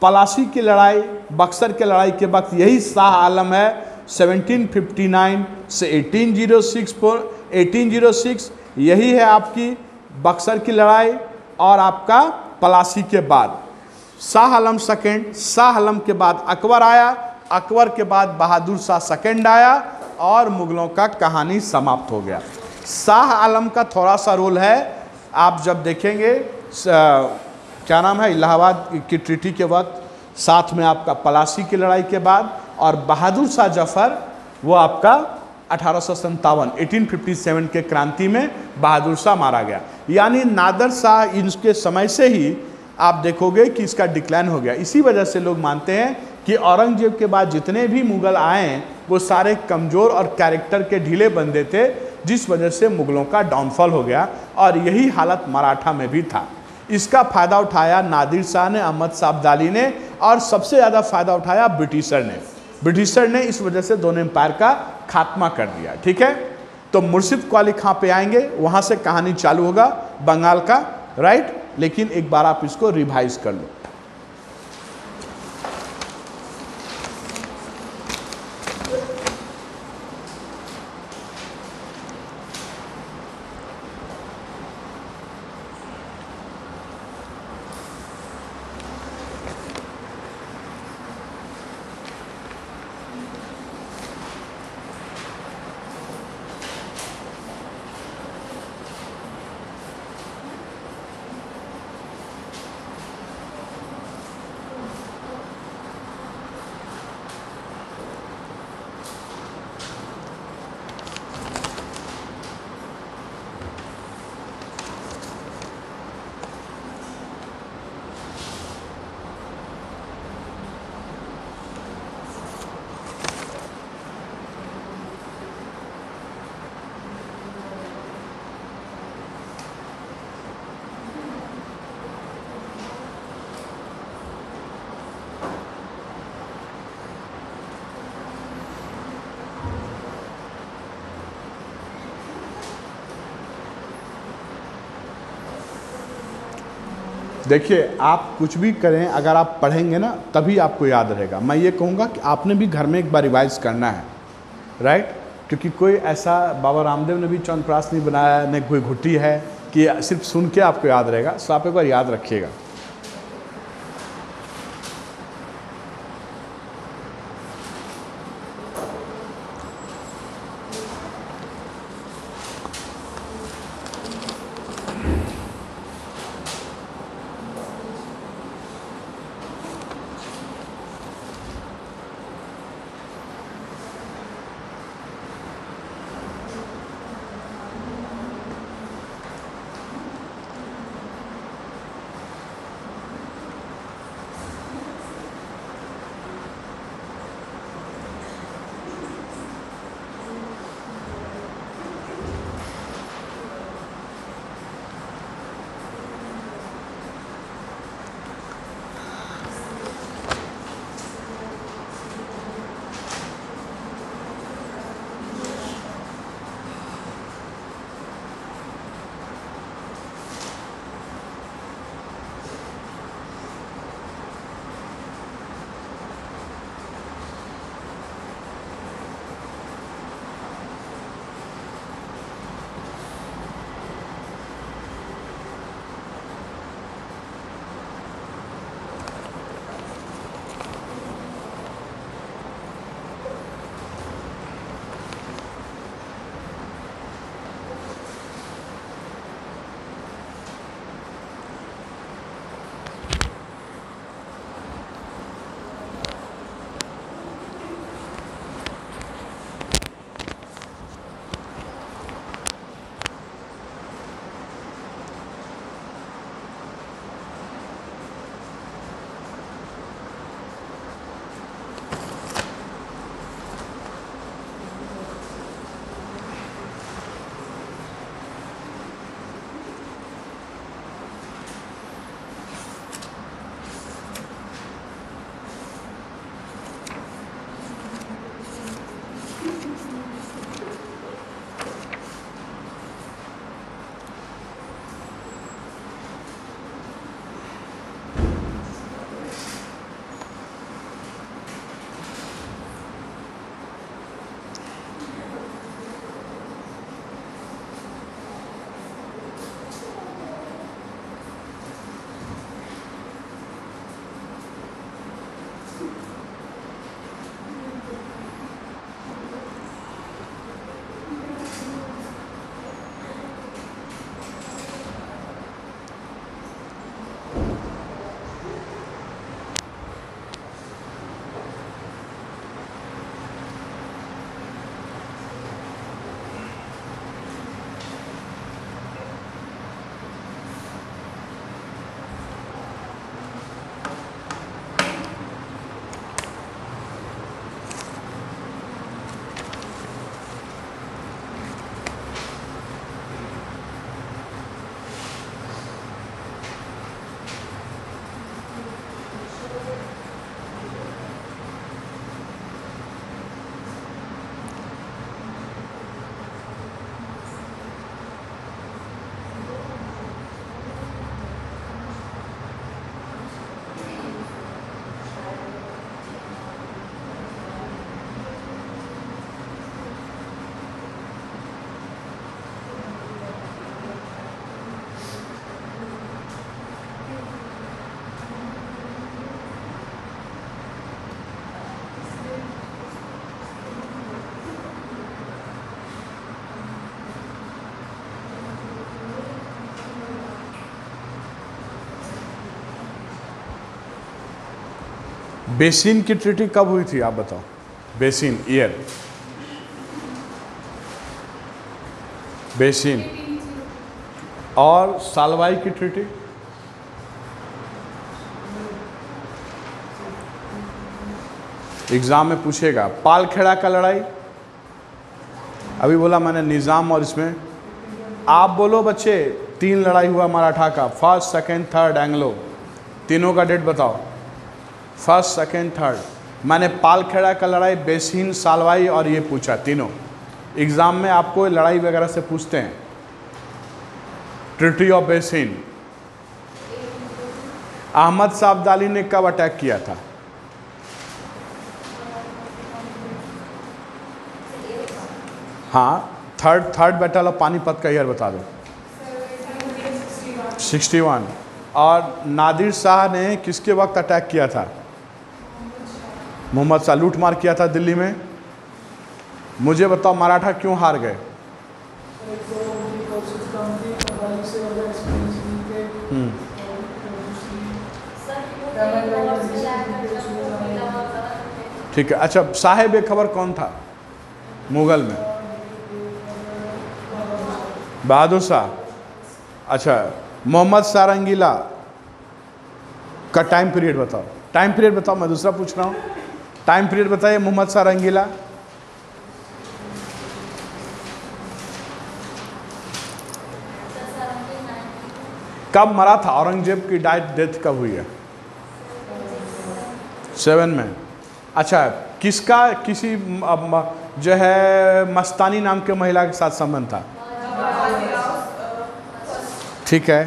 पलासी की लड़ाई, बक्सर की लड़ाई के वक्त यही शाह आलम है सत्रह सौ उनसठ से अठारह सौ छह पर अठारह सौ छह, यही है आपकी बक्सर की लड़ाई। और आपका पलासी के बाद शाह आलम सेकेंड, शाह आलम के बाद अकबर आया, अकबर के बाद बहादुर शाह सेकेंड आया और मुगलों का कहानी समाप्त हो गया। शाह आलम का थोड़ा सा रोल है, आप जब देखेंगे क्या नाम है, इलाहाबाद की ट्रीटी के वक्त, साथ में आपका पलासी की लड़ाई के बाद, और बहादुर शाह जफर वो आपका अठारह सौ सत्तावन अठारह सौ सत्तावन के क्रांति में बहादुर शाह मारा गया। यानी नादर शाह इनके समय से ही आप देखोगे कि इसका डिक्लाइन हो गया। इसी वजह से लोग मानते हैं कि औरंगजेब के बाद जितने भी मुगल आए वो सारे कमज़ोर और कैरेक्टर के ढीले बंदे थे, जिस वजह से मुगलों का डाउनफॉल हो गया। और यही हालत मराठा में भी था। इसका फ़ायदा उठाया नादिर शाह ने, अहमद शाह अब्दाली ने, और सबसे ज़्यादा फ़ायदा उठाया ब्रिटिशर ने। ब्रिटिशर ने इस वजह से दोनों एम्पायर का खात्मा कर दिया। ठीक है, तो मुर्शिद क्वाली खां पे आएंगे, वहाँ से कहानी चालू होगा बंगाल का, राइट। लेकिन एक बार आप इसको रिवाइज कर लो। देखिए, आप कुछ भी करें, अगर आप पढ़ेंगे ना तभी आपको याद रहेगा। मैं ये कहूँगा कि आपने भी घर में एक बार रिवाइज करना है, राइट। क्योंकि कोई ऐसा बाबा रामदेव ने भी चंद्रप्रास नहीं बनाया, न कोई घुट्टी है कि सिर्फ सुन के आपको याद रहेगा। सो आप एक बार याद रखिएगा। बेसिन की ट्रीटी कब हुई थी आप बताओ, बेसिन ईयर, बेसिन। और सालवाई की ट्रीटी एग्जाम में पूछेगा। पालखेड़ा का लड़ाई, अभी बोला मैंने निज़ाम और इसमें, आप बोलो बच्चे तीन लड़ाई हुआ मराठा का, फर्स्ट सेकंड थर्ड एंग्लो, तीनों का डेट बताओ। फर्स्ट सेकंड थर्ड, मैंने पालखेड़ा का लड़ाई, बेसिन, सालवाई और ये पूछा तीनों। एग्ज़ाम में आपको लड़ाई वगैरह से पूछते हैं। ट्रीटी ऑफ बेसिन, अहमद शाह अब्दाली ने कब अटैक किया था? हाँ, third third battle of Panipat का ईयर बता दो। Sixty one. और नादिर शाह ने किसके वक्त अटैक किया था? मोहम्मद शाह, लूट मार किया था दिल्ली में। मुझे बताओ मराठा क्यों हार गए? ठीक है, अच्छा साहेब बेखबर कौन था मुगल में? बहादुर शाह। अच्छा, मोहम्मद शाह रंगीला का टाइम पीरियड बताओ। टाइम पीरियड बताओ, मैं दूसरा पूछ रहा हूँ। टाइम पीरियड बताइए मोहम्मद शाह रंगीला। कब मरा था? औरंगजेब की डाइट डेथ कब हुई है? सेवन में। अच्छा, किसका किसी जो है मस्तानी नाम के महिला के साथ संबंध था? ठीक है,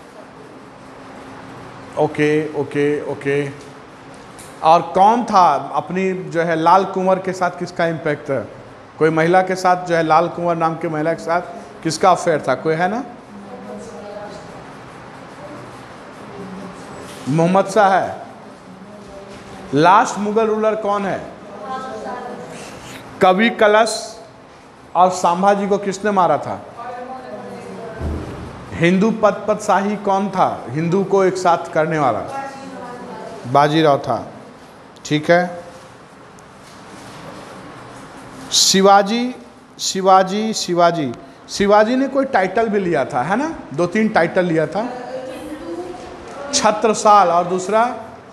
ओके ओके ओके। और कौन था अपनी जो है लाल कुंवर के साथ किसका इम्पैक्ट है? कोई महिला के साथ जो है लाल कुंवर नाम के महिला के साथ किसका अफेयर था? कोई है ना? मोहम्मद शाह है। लास्ट मुगल रूलर कौन है? कवि कलश और संभाजी को किसने मारा था? हिंदू पद पद शाही कौन था हिंदू को एक साथ करने वाला? बाजीराव था। ठीक है। शिवाजी शिवाजी शिवाजी शिवाजी ने कोई टाइटल भी लिया था, है ना? दो तीन टाइटल लिया था। छत्रसाल और दूसरा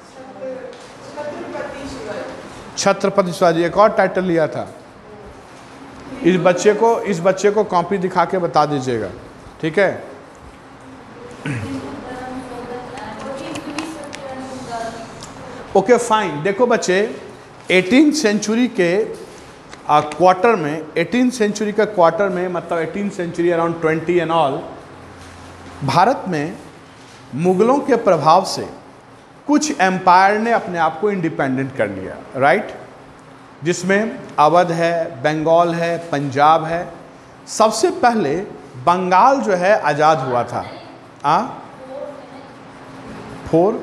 छत्रपति शिवाजी, एक और टाइटल लिया था। इस बच्चे को इस बच्चे को कॉपी दिखा के बता दीजिएगा, ठीक है? Okay fine. देखो बच्चे, एटीन सेंचुरी के क्वार्टर में एटीन सेंचुरी का क्वार्टर में मतलब eighteen century around twenty and all, Bharat में मुगलों के प्रभाव से कुछ एम्पायर ने अपने आप को इंडिपेंडेंट कर लिया, राइट? जिसमें अवध है, बंगाल है, पंजाब है। सबसे पहले बंगाल जो है आज़ाद हुआ था। आ फोर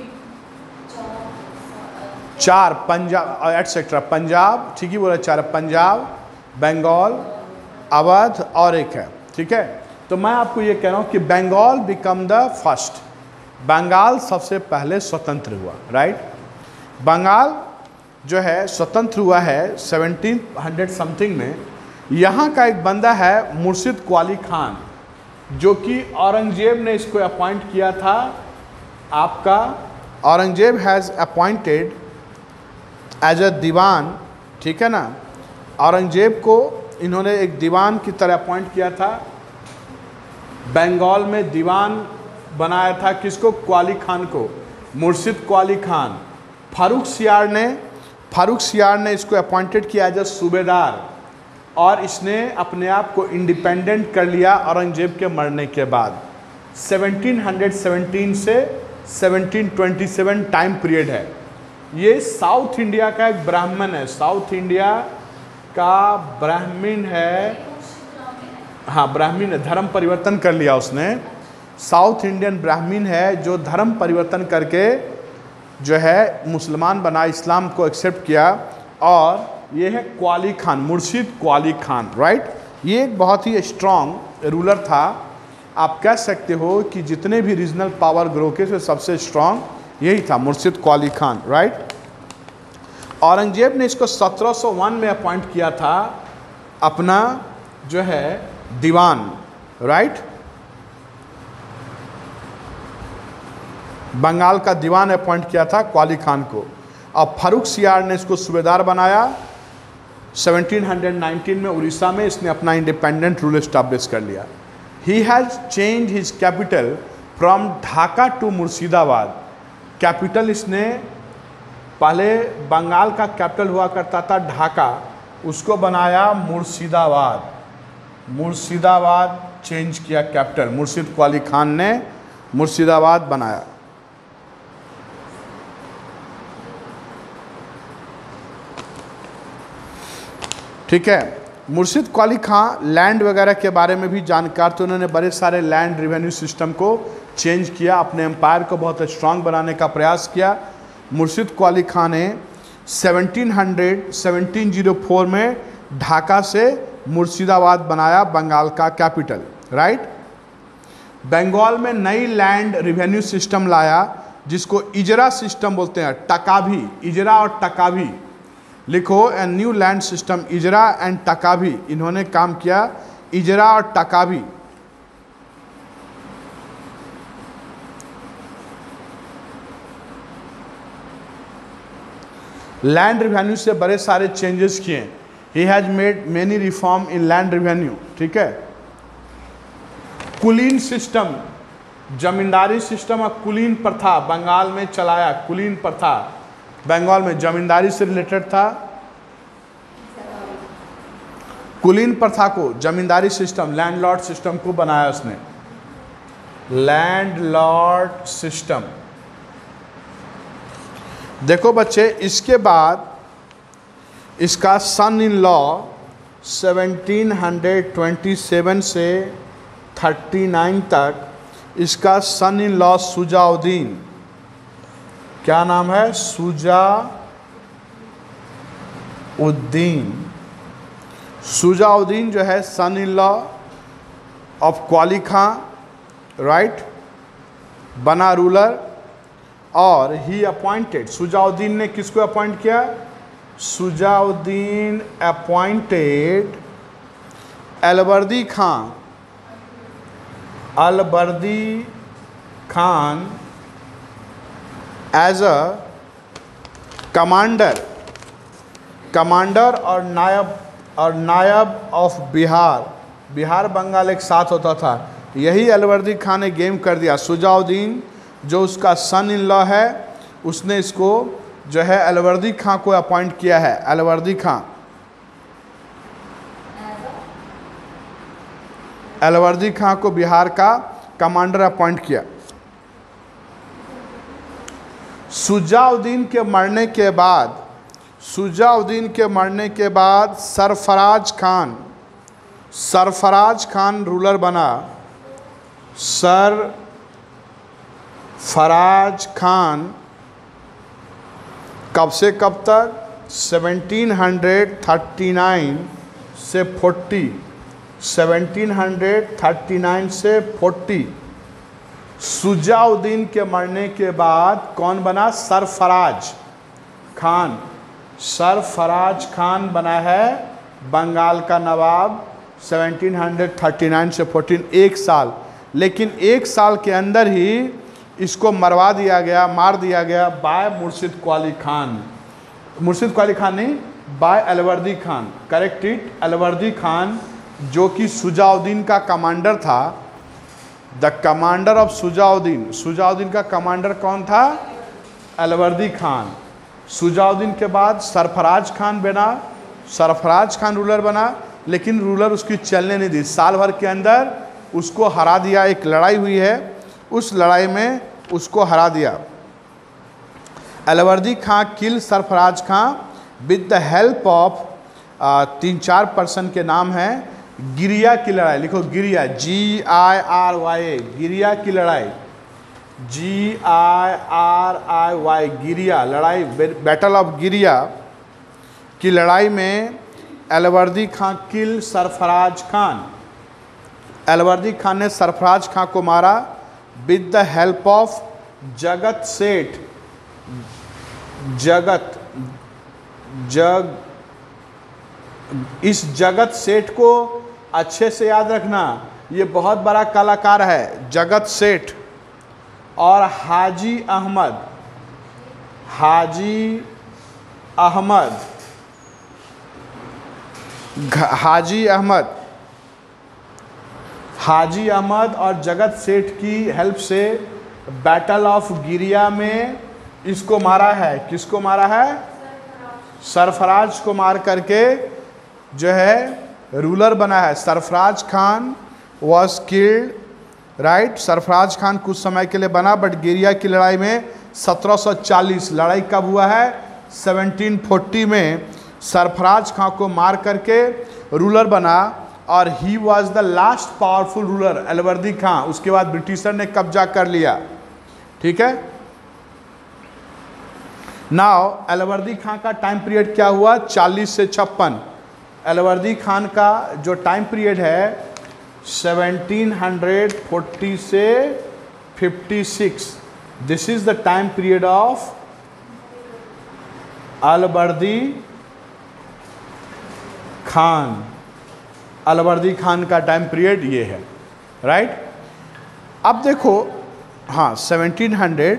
चार पंजाब एटसेट्रा, पंजाब, ठीक ही बोला, चार पंजाब, बंगाल, अवध और एक है, ठीक है? तो मैं आपको ये कह रहा हूँ कि Bengal become the first, Bengal सबसे पहले स्वतंत्र हुआ, राइट? बंगाल जो है स्वतंत्र हुआ है सेवनटीन हंड्रेड समथिंग में। यहाँ का एक बंदा है मुर्शिद क्वाली खान, जो कि औरंगजेब ने इसको अपॉइंट किया था। आपका Aurangzeb has appointed as a diwan, ठीक है ना? औरंगजेब को इन्होंने एक दीवान की तरह अपॉइंट किया था। बंगाल में दीवान बनाया था किसको? क्वाली खान को, मुर्शिद क्वाली खान। फारूक सियार ने फारूक सियार ने इसको अपॉइंटेड किया एज अ सूबेदार, और इसने अपने आप को इंडिपेंडेंट कर लिया औरंगजेब के मरने के बाद। सेवनटीन सेवनटीन से seventeen twenty seven time period है। ये साउथ इंडिया का एक ब्राह्मण है, साउथ इंडिया का ब्राह्मण है, हाँ ब्राह्मण है, धर्म परिवर्तन कर लिया उसने। साउथ इंडियन ब्राह्मण है जो धर्म परिवर्तन करके जो है मुसलमान बना, इस्लाम को एक्सेप्ट किया। और ये है क्वाली खान, मुर्शिद क्वाली खान, राइट? ये एक बहुत ही स्ट्रॉन्ग रूलर था। आप कह सकते हो कि जितने भी रीजनल पावर ग्रो के से सबसे स्ट्रॉन्ग यही था, मुर्शिद क्वाली खान, राइट? औरंगजेब ने इसको सत्रह सौ एक में अपॉइंट किया था अपना जो है दीवान, राइट, बंगाल का दीवान अपॉइंट किया था क्वाली खान को। अब फारूक सियार ने इसको सूबेदार बनाया। सत्रह सौ उन्नीस में उड़ीसा में इसने अपना इंडिपेंडेंट रूल एस्टैब्लिश कर लिया। He has change his capital from Dhaka to Murshidabad. Capital इसने, पहले बंगाल का कैपिटल हुआ करता था ढाका, उसको बनाया मुर्शिदाबाद। मुर्शिदाबाद चेंज किया कैपिटल, मुर्शिद क्वाली खान ने मुर्शिदाबाद बनाया। ठीक है, मुर्शिद क्वाली खान लैंड वगैरह के बारे में भी जानकार थे। उन्होंने बड़े सारे लैंड रेवेन्यू सिस्टम को चेंज किया, अपने एम्पायर को बहुत स्ट्रांग बनाने का प्रयास किया। मुर्शिद क्वाली खान ने सत्रह सौ चार में ढाका से मुर्शिदाबाद बनाया, बंगाल का कैपिटल, राइट। बंगाल में नई लैंड रेवेन्यू सिस्टम लाया जिसको इजरा सिस्टम बोलते हैं, टकाभी, इजरा और टकाभी लिखो। And new land system Ijara and Takavi, इन्होंने काम किया इजरा और टकाभी। लैंड रेवेन्यू से बड़े सारे चेंजेस किए। He has made many reform in land revenue, ठीक है। कुलीन सिस्टम, जमींदारी सिस्टम और कुलीन प्रथा बंगाल में चलाया। कुलीन प्रथा बंगाल में जमींदारी से रिलेटेड था। कुलीन प्रथा को, जमींदारी सिस्टम, लैंडलॉर्ड सिस्टम को बनाया उसने, लैंडलॉर्ड सिस्टम। देखो बच्चे, इसके बाद इसका सन इन लॉ सत्रह सौ सत्ताईस से उनतालीस तक इसका सन इन लॉ सुजाउद्दीन, क्या नाम है, सुजाउद्दीन। सुजाउद्दीन जो है son in law of Quli Khan, right, बना रूलर। और ही अपॉइंटेड, सुजाउद्दीन ने किसको अपॉइंट किया, Shujauddin appointed Alivardi Khan, Alivardi Khan as a commander, commander और नायब, और नायब ऑफ बिहार। बिहार बंगाल एक साथ होता था, यही अलवर्दी खान ने गेम कर दिया। सुजाउद्दीन जो उसका सन इन लॉ है, उसने इसको जो है अलवर्दी खां को अपॉइंट किया है। अलवर्दी खां, अलवर्दी खां को बिहार का कमांडर अपॉइंट किया। सुजाउद्दीन के मरने के बाद, सुजाउद्दीन के मरने के बाद सरफराज खान, सरफराज खान रूलर बना। सरफराज खान कब से कब तक, सत्रह सौ उनतालीस से चालीस, सत्रह सौ उनतालीस से चालीस। सुजाउद्दीन के मरने के बाद कौन बना, सरफराज खान। सरफराज खान बना है बंगाल का नवाब सत्रह सौ उनतालीस से चौदह, एक साल। लेकिन एक साल के अंदर ही इसको मरवा दिया गया, मार दिया गया बाय मुर्शिद क्वाली खान। मुर्शिद क्वाली खान नहीं, by Alivardi Khan, correct it, Alivardi Khan जो कि सुजाउद्दीन का कमांडर था। The commander of Shujauddin, Shujauddin का कमांडर कौन था, अलवर्दी खान। सुजाउद्दीन के बाद सरफराज खान बना, सरफराज खान रूलर बना, लेकिन रूलर उसकी चलने नहीं दी। साल भर के अंदर उसको हरा दिया। एक लड़ाई हुई है, उस लड़ाई में उसको हरा दिया। Alivardi Khan kill Sarfaraz Khan with the help of, तीन चार पर्सन के नाम हैं। गिरिया की लड़ाई, लिखो गिरिया, जी आई आर वाई, गिरिया की लड़ाई, जी आई आर आई वाई, गिरिया लड़ाई, बैटल ऑफ गिरिया की लड़ाई में अलवर्दी खां किल सरफराज खान। अलवर्दी खान ने सरफराज खां को मारा विद द हेल्प ऑफ जगत सेठ, जगत जग इस जगत सेठ को अच्छे से याद रखना, ये बहुत बड़ा कलाकार है, जगत सेठ। और हाजी अहमद, हाजी अहमद, हाजी अहमद, हाजी अहमद और जगत सेठ की हेल्प से बैटल ऑफ गिरिया में इसको मारा है। किसको मारा है? सरफराज को मार करके जो है रूलर बना है। Sarfaraz Khan was killed, right. Sarfaraz Khan कुछ समय के लिए बना, बट गिरिया की लड़ाई में सत्रह सौ चालीस, लड़ाई कब हुआ है? सत्रह सौ चालीस में सरफराज खान को मार करके रूलर बना, और he was the last powerful ruler Alivardi Khan. उसके बाद ब्रिटिशर ने कब्जा कर लिया, ठीक है। नाउ अलवर्दी खान का टाइम पीरियड क्या हुआ? चालीस से छप्पन। अलवर्दी खान का जो टाइम पीरियड है सत्रह सौ चालीस से छप्पन, this is the time period of Alivardi Khan. Alivardi Khan का टाइम पीरियड ये है, राइट। अब देखो, हाँ, सत्रह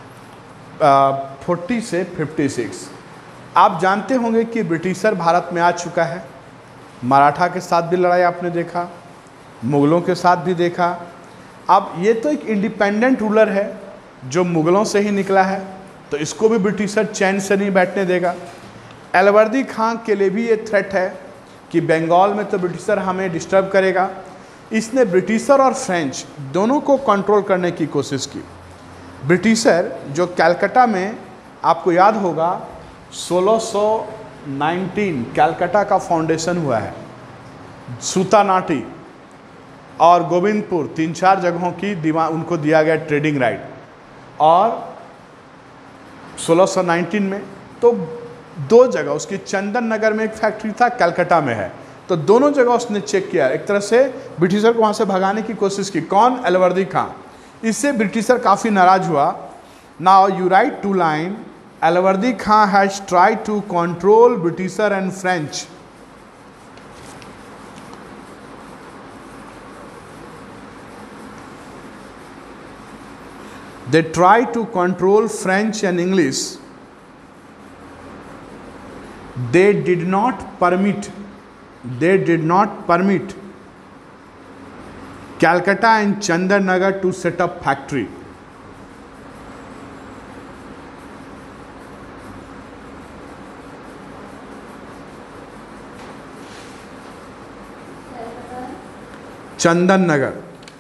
सौ चालीस से छप्पन। आप जानते होंगे कि ब्रिटिशर भारत में आ चुका है। मराठा के साथ भी लड़ाई आपने देखा, मुग़लों के साथ भी देखा। अब ये तो एक इंडिपेंडेंट रूलर है जो मुग़लों से ही निकला है, तो इसको भी ब्रिटिशर चैन से नहीं बैठने देगा। अलवर्दी खान के लिए भी ये थ्रेट है कि बंगाल में तो ब्रिटिशर हमें डिस्टर्ब करेगा। इसने ब्रिटिशर और फ्रेंच दोनों को कंट्रोल करने की कोशिश की। ब्रिटिशर जो कलकत्ता में, आपको याद होगा सोलह सौ उन्नीस कलकत्ता का फाउंडेशन हुआ है। सूतानाटी और गोविंदपुर, तीन चार जगहों की दीवा उनको दिया गया ट्रेडिंग राइट। और सोलह सौ उन्नीस में तो दो जगह, उसकी चंदन नगर में एक फैक्ट्री था, कलकत्ता में है, तो दोनों जगह उसने चेक किया। एक तरह से ब्रिटिशर को वहाँ से भगाने की कोशिश की। कौन? अलवर्दी खान। इससे ब्रिटिशर काफ़ी नाराज हुआ। Now you write two line, Alivardi Khan has try to control britisher and French. They try to control French and English. They did not permit, they did not permit Calcutta and Chandarnagar to set up factory. Chandan Nagar.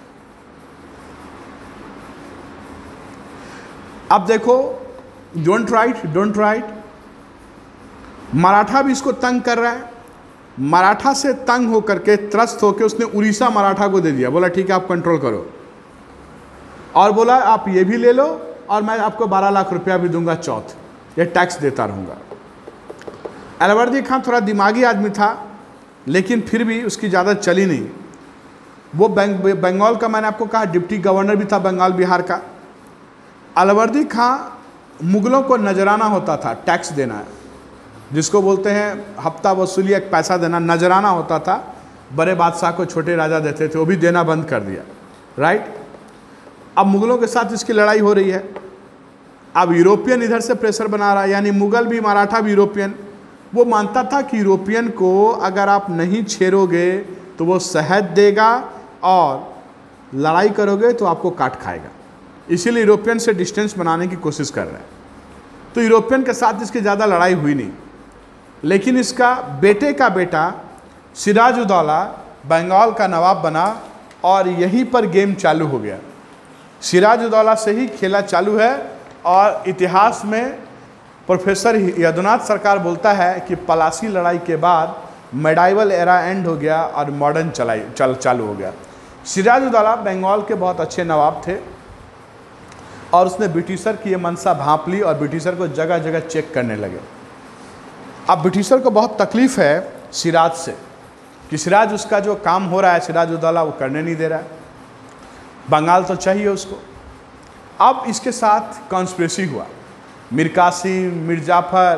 अब देखो, don't write, don't write, Maratha भी इसको तंग कर रहा है। मराठा से तंग होकर के, त्रस्त होकर उसने उड़ीसा मराठा को दे दिया। बोला ठीक है, आप कंट्रोल करो, और बोला आप ये भी ले लो और मैं आपको बारह लाख रुपया भी दूंगा चौथ, ये टैक्स देता रहूँगा। अलवर्दी खान थोड़ा दिमागी आदमी था, लेकिन फिर भी उसकी ज़्यादा चली नहीं। वो बंगाल का, मैंने आपको कहा, डिप्टी गवर्नर भी था बंगाल बिहार का। अलवर्दी खान मुग़लों को नजराना होता था, टैक्स देना, जिसको बोलते हैं हफ्ता वसूली, एक पैसा देना, नजराना होता था। बड़े बादशाह को छोटे राजा देते थे, वो भी देना बंद कर दिया, राइट। अब मुग़लों के साथ इसकी लड़ाई हो रही है। अब यूरोपियन इधर से प्रेशर बना रहा है, यानी मुग़ल भी, मराठा भी, यूरोपियन। वो मानता था कि यूरोपियन को अगर आप नहीं छेड़ोगे तो वो शहद देगा, और लड़ाई करोगे तो आपको काट खाएगा। इसीलिए यूरोपियन से डिस्टेंस बनाने की कोशिश कर रहा है। तो यूरोपियन के साथ इसकी ज़्यादा लड़ाई हुई नहीं, लेकिन इसका बेटे का बेटा सिराजुद्दौला बंगाल का नवाब बना, और यहीं पर गेम चालू हो गया। सिराजुद्दौला से ही खेला चालू है। और इतिहास में प्रोफेसर यदुनाथ सरकार बोलता है कि पलासी लड़ाई के बाद मेडाइवल एरा एंड हो गया और मॉडर्न चलाई चल चालू हो गया। सिराजुद्दौला बंगाल के बहुत अच्छे नवाब थे, और उसने ब्रिटिशर की ये मनसा भांप ली और ब्रिटिशर को जगह जगह चेक करने लगे। अब ब्रिटिशर को बहुत तकलीफ़ है सिराज से, कि सिराज उसका जो काम हो रहा है सिराजुद्दौला वो करने नहीं दे रहा है, बंगाल तो चाहिए उसको। अब इसके साथ कॉन्स्पिरेसी हुआ। मीर कासिम, मीर जाफ़र,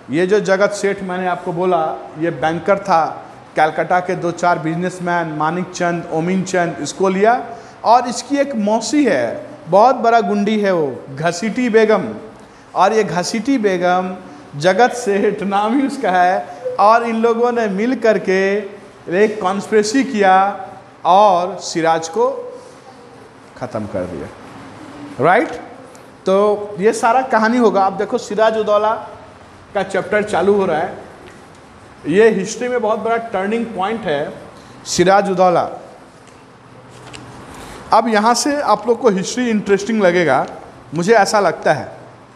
ये जो जगत सेठ मैंने आपको बोला, ये बैंकर था, कलकत्ता के दो चार बिजनेसमैन मानिक चंद, ओमिन चंद, इसको लिया। और इसकी एक मौसी है, बहुत बड़ा गुंडी है वो, घसीटी बेगम। और ये घसीटी बेगम जगत सेठ नाम ही उसका है। और इन लोगों ने मिल करके एक कॉन्स्पिरेसी किया और सिराज को ख़त्म कर दिया, राइट। तो ये सारा कहानी होगा। आप देखो सिराज उदौला का चैप्टर चालू हो रहा है। ये हिस्ट्री में बहुत बड़ा टर्निंग पॉइंट है सिराज उदौला। अब यहाँ से आप लोग को हिस्ट्री इंटरेस्टिंग लगेगा, मुझे ऐसा लगता है।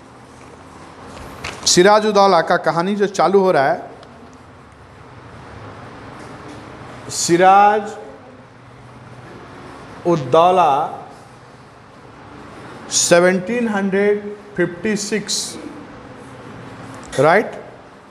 सिराज उदौला का कहानी जो चालू हो रहा है, Siraj Uddaula seventeen fifty six, right.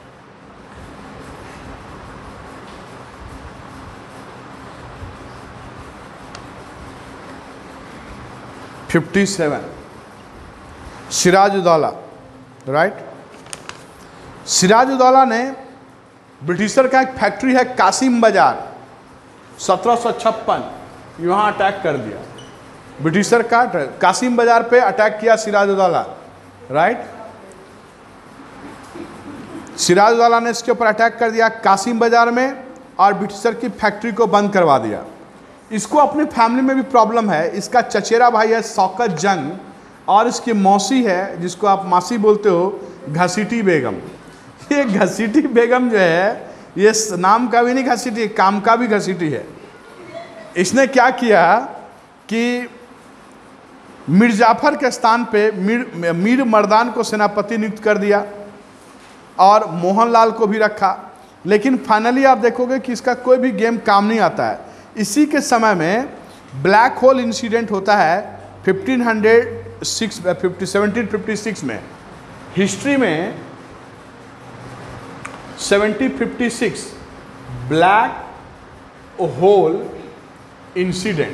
Fifty seven, Siraj Uddaula, right. Siraj Uddaula ने ब्रिटिशर का एक फैक्ट्री है कासिम बाजार, सत्रह सौ छप्पन, यहाँ अटैक कर दिया। ब्रिटिशर का कासिम बाजार पे अटैक किया सिराज उदौला, राइट। सिराज उदौला ने इसके ऊपर अटैक कर दिया कासिम बाजार में, और ब्रिटिशर की फैक्ट्री को बंद करवा दिया। इसको अपनी फैमिली में भी प्रॉब्लम है। इसका चचेरा भाई है शौकत जंग, और इसकी मौसी है जिसको आप मासी बोलते हो, घसीटी बेगम। ये घसीटी बेगम जो है, ये नाम का भी नहीं घसीटी, काम का भी घसीटी है। इसने क्या किया कि मीर जाफर के स्थान पे मीर मीर मर्दान को सेनापति नियुक्त कर दिया और मोहनलाल को भी रखा। लेकिन फाइनली आप देखोगे कि इसका कोई भी गेम काम नहीं आता है। इसी के समय में ब्लैक होल इंसिडेंट होता है fifteen hundred six seventeen fifty six में। हिस्ट्री में seventeen fifty six black hole incident.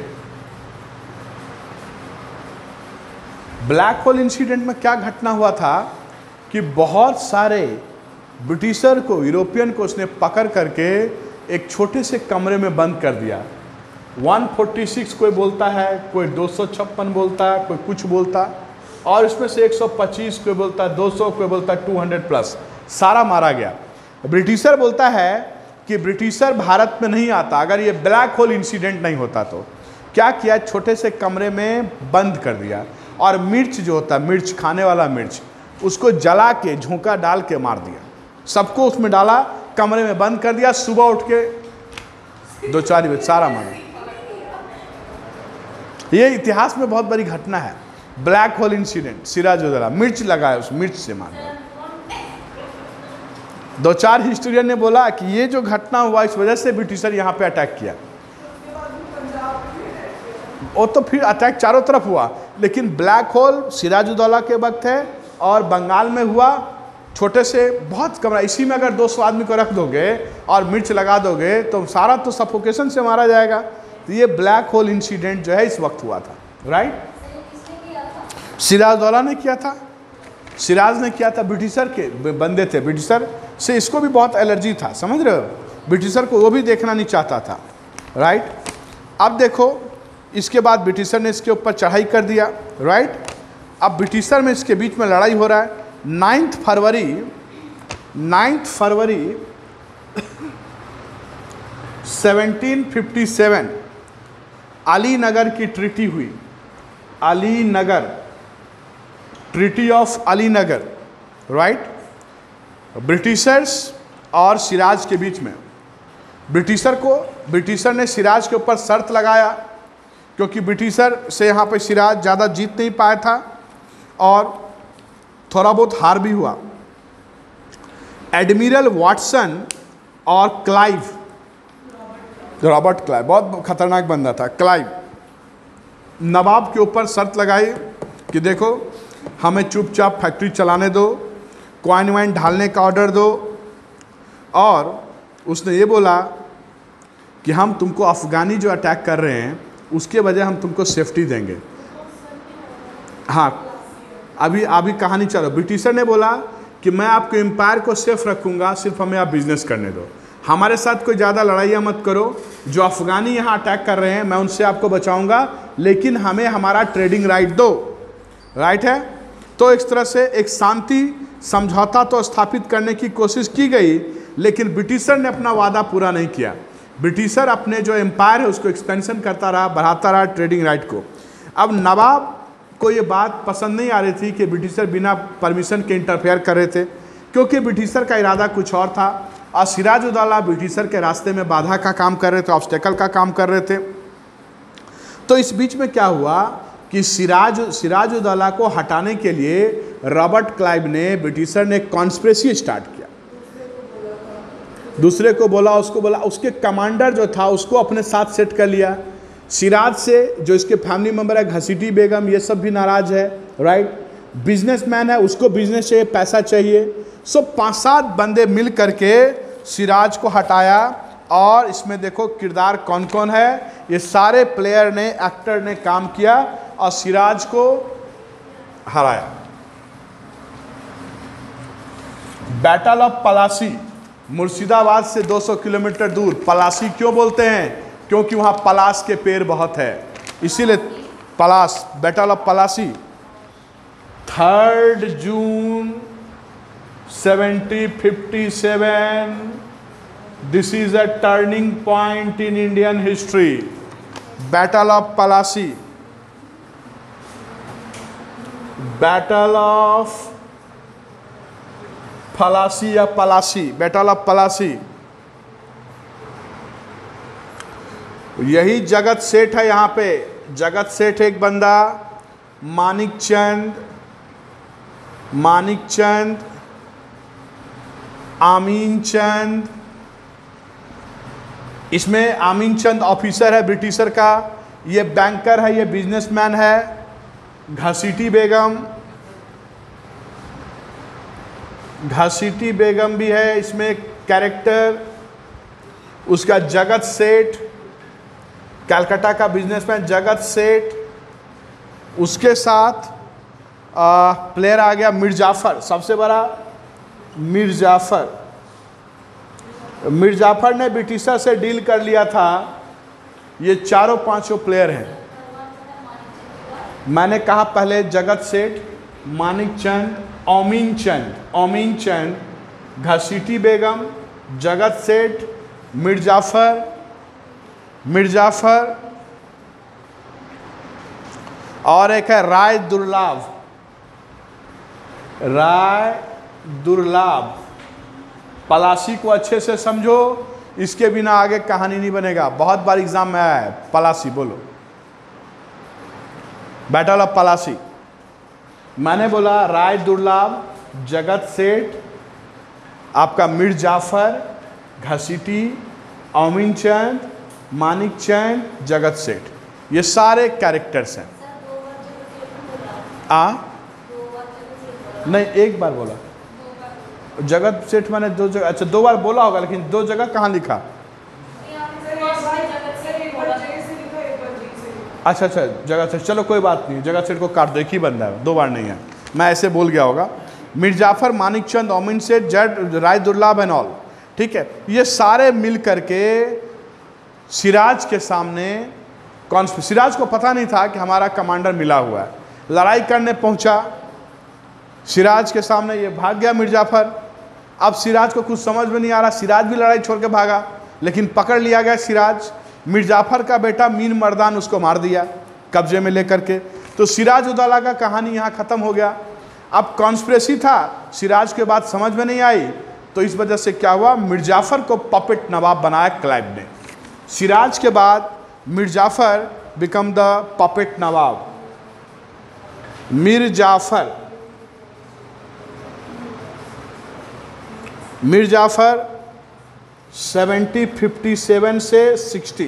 Black hole incident में क्या घटना हुआ था कि बहुत सारे ब्रिटिशर को, यूरोपियन को उसने पकड़ करके एक छोटे से कमरे में बंद कर दिया। वन फोर्टी सिक्स कोई बोलता है, कोई दो सौ छप्पन बोलता है, कोई कुछ बोलता है, और इसमें से एक सौ पच्चीस कोई बोलता है, दो सौ कोई बोलता है, टू हंड्रेड प्लस, सारा मारा गया। ब्रिटिशर बोलता है कि ब्रिटिशर भारत में नहीं आता अगर ये ब्लैक होल इंसिडेंट नहीं होता। तो क्या किया, छोटे से कमरे में बंद कर दिया, और मिर्च जो होता है, मिर्च खाने वाला मिर्च, उसको जला के झोंका डाल के मार दिया। सबको उसमें डाला, कमरे में बंद कर दिया। सुबह उठ के दो चार बजे सारा मारा। ये इतिहास में बहुत बड़ी घटना है, black hole incident. Siraj Uddaula मिर्च लगाया, उस मिर्च से मारा। दो चार हिस्टोरियन ने बोला कि ये जो घटना हुआ इस वजह से ब्रिटिशर यहाँ पे अटैक किया। वो तो फिर अटैक चारों तरफ हुआ, लेकिन ब्लैक होल सिराज उदौला के वक्त है, और बंगाल में हुआ छोटे से बहुत कमरा। इसी में अगर दो सौ आदमी को रख दोगे और मिर्च लगा दोगे तो सारा तो सफोकेशन से मारा जाएगा। तो ये ब्लैक होल इंसिडेंट जो है इस वक्त हुआ था, राइट। सिराज उदौला ने किया था, सिराज ने किया था। ब्रिटिशर के बंदे थे, ब्रिटिशर से इसको भी बहुत एलर्जी था, समझ रहे हो। ब्रिटिशर को वो भी देखना नहीं चाहता था, राइट। अब देखो, इसके बाद ब्रिटिशर ने इसके ऊपर चढ़ाई कर दिया, राइट। अब ब्रिटिशर में इसके बीच में लड़ाई हो रहा है। Ninth February ninth February seventeen fifty seven Alinagar की ट्रीटी हुई। Alinagar, treaty of Alinagar, right. Britishers और सिराज के बीच में। ब्रिटिशर को ब्रिटिशर ने सिराज के ऊपर शर्त लगाया, क्योंकि ब्रिटिशर से यहाँ पे सिराज ज़्यादा जीत नहीं पाया था और थोड़ा बहुत हार भी हुआ। एडमिरल वाटसन और क्लाइव, रॉबर्ट क्लाइव बहुत खतरनाक बंदा था। क्लाइव नवाब के ऊपर शर्त लगाई कि देखो हमें चुपचाप फैक्ट्री चलाने दो, कॉइन वाइन ढालने का ऑर्डर दो, और उसने ये बोला कि हम तुमको अफ़गानी जो अटैक कर रहे हैं उसके वजह हम तुमको सेफ्टी देंगे। हाँ, अभी अभी कहानी चलो। ब्रिटिशर ने बोला कि मैं आपके एम्पायर को सेफ रखूँगा, सिर्फ हमें आप बिजनेस करने दो, हमारे साथ कोई ज़्यादा लड़ाइयाँ मत करो, जो अफ़गानी यहाँ अटैक कर रहे हैं मैं उनसे आपको बचाऊँगा, लेकिन हमें हमारा ट्रेडिंग राइट दो। राइट है। तो इस तरह से एक शांति समझौता तो स्थापित करने की कोशिश की गई, लेकिन ब्रिटिशर ने अपना वादा पूरा नहीं किया। ब्रिटिशर अपने जो एम्पायर है उसको एक्सपेंशन करता रहा, बढ़ाता रहा ट्रेडिंग राइट को। अब नवाब को ये बात पसंद नहीं आ रही थी कि ब्रिटिशर बिना परमिशन के इंटरफेयर कर रहे थे, क्योंकि ब्रिटिशर का इरादा कुछ और था और सिराजुद्दौला ब्रिटिशर के रास्ते में बाधा का काम कर रहे थे, ऑब्स्टेकल का काम कर रहे थे। तो इस बीच में क्या हुआ कि सिराज सिराजुद्दौला को हटाने के लिए रॉबर्ट क्लाइव ने, ब्रिटिशर ने कॉन्स्पिरेसी स्टार्ट किया। दूसरे को बोला, उसको बोला, उसके कमांडर जो था उसको अपने साथ सेट कर लिया। सिराज से जो इसके फैमिली मेंबर है घसीटी बेगम, ये सब भी नाराज है। राइट। बिजनेसमैन है, उसको बिजनेस चाहिए, पैसा चाहिए। सो पांच सात बंदे मिल करके सिराज को हटाया। और इसमें देखो किरदार कौन कौन है, ये सारे प्लेयर ने, एक्टर ने काम किया और सिराज को हराया। बैटल ऑफ पलासी, मुर्शिदाबाद से दो सौ किलोमीटर दूर। पलासी क्यों बोलते हैं? क्योंकि वहां पलास के पेड़ बहुत है, इसीलिए पलास, battle of Plassey. Third June seventy fifty seven, this is a turning point in Indian history. Battle of Plassey, battle of Plassey या पलासी, बैटल ऑफ पलासी। यही जगत सेठ है। यहाँ पे जगत सेठ एक बंदा, मानिक चंद, मानिक चंद, आमीन चंद। इसमें आमीन चंद ऑफिसर है ब्रिटिशर का, ये बैंकर है, ये बिजनेसमैन है। घसीटी बेगम, घसीटी बेगम भी है इसमें कैरेक्टर। उसका जगत सेठ, कलकत्ता का बिजनेसमैन जगत सेठ। उसके साथ आ, प्लेयर आ गया मीर जाफर, सबसे बड़ा मीर जाफर। मीर जाफर ने ब्रिटिशर से डील कर लिया था। ये चारों पांचों प्लेयर हैं। मैंने कहा पहले जगत सेठ, मानिक चंद, ओमीन चंद, ओमीन चंद, घसीटी बेगम, जगत सेठ, मीर जाफर, मीर जाफर और एक है राय दुर्लभ। राय दुर्लभ। पलासी को अच्छे से समझो, इसके बिना आगे कहानी नहीं बनेगा। बहुत बार एग्जाम में आया है पलासी, बोलो बैटल ऑफ पलासी। मैंने बोला राय दुर्लभ, जगत सेठ, आपका मीर जाफर, घसीटी, ओमीन चंद, मानिक चंद, जगत सेठ, ये सारे कैरेक्टर्स हैं। आ नहीं, एक बार बोला जगत सेठ, मैंने दो जगह, अच्छा दो बार बोला होगा, लेकिन दो जगह कहाँ लिखा? अच्छा अच्छा जगत सेठ, चलो कोई बात नहीं, जगत सेठ को काट दो, एक ही बंदा है, दो बार नहीं है, मैं ऐसे बोल गया होगा। मीर जाफर, मानिक चंद, ओमीन सेठ, जड, राय दुर्लभ एंड ऑल, ठीक है। ये सारे मिल करके सिराज के सामने, कौन, सिराज को पता नहीं था कि हमारा कमांडर मिला हुआ है। लड़ाई करने पहुंचा सिराज के सामने, ये भाग गया मीर जाफर। अब सिराज को कुछ समझ में नहीं आ रहा, सिराज भी लड़ाई छोड़ के भागा, लेकिन पकड़ लिया गया सिराज। मीर जाफर का बेटा मीर मर्दान उसको मार दिया कब्जे में लेकर के। तो सिराजुद्दौला का कहानी यहाँ ख़त्म हो गया। अब कॉन्स्पिरेसी था, सिराज के बात समझ में नहीं आई, तो इस वजह से क्या हुआ, मीर जाफर को पपेट नवाब बनाया क्लाइव ने। सिराज के बाद Mir Jafar become the puppet nawab. Mir Jafar, Mir Jafar seventy fifty seven से सिक्सटी।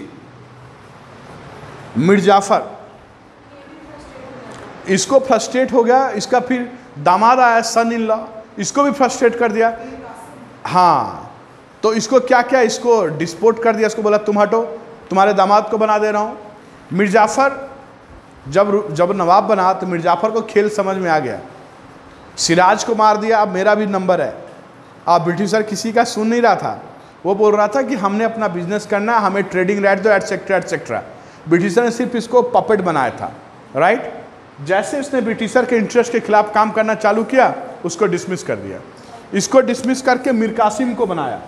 मीर जाफर इसको फ्रस्ट्रेट हो गया, इसका फिर दामाद आया सन इन लॉ, इसको भी फ्रस्ट्रेट कर दिया। हाँ, तो इसको क्या क्या, इसको डिस्पोर्ट कर दिया, इसको बोला तुम हटो, तुम्हारे दामाद को बना दे रहा हूँ। मीर जाफर जब जब नवाब बना तो मीर जाफर को खेल समझ में आ गया। सिराज को मार दिया, अब मेरा भी नंबर है। अब ब्रिटिशर किसी का सुन नहीं रहा था, वो बोल रहा था कि हमने अपना बिजनेस करना है, हमें ट्रेडिंग राइट दो, एटसेट्रा एटसेट्रा। ब्रिटिशर ने सिर्फ इसको पपेट बनाया था, राइट। जैसे उसने ब्रिटिशर के इंटरेस्ट के खिलाफ काम करना चालू किया, उसको डिसमिस कर दिया। इसको डिसमिस करके मीर कासिम को बनाया,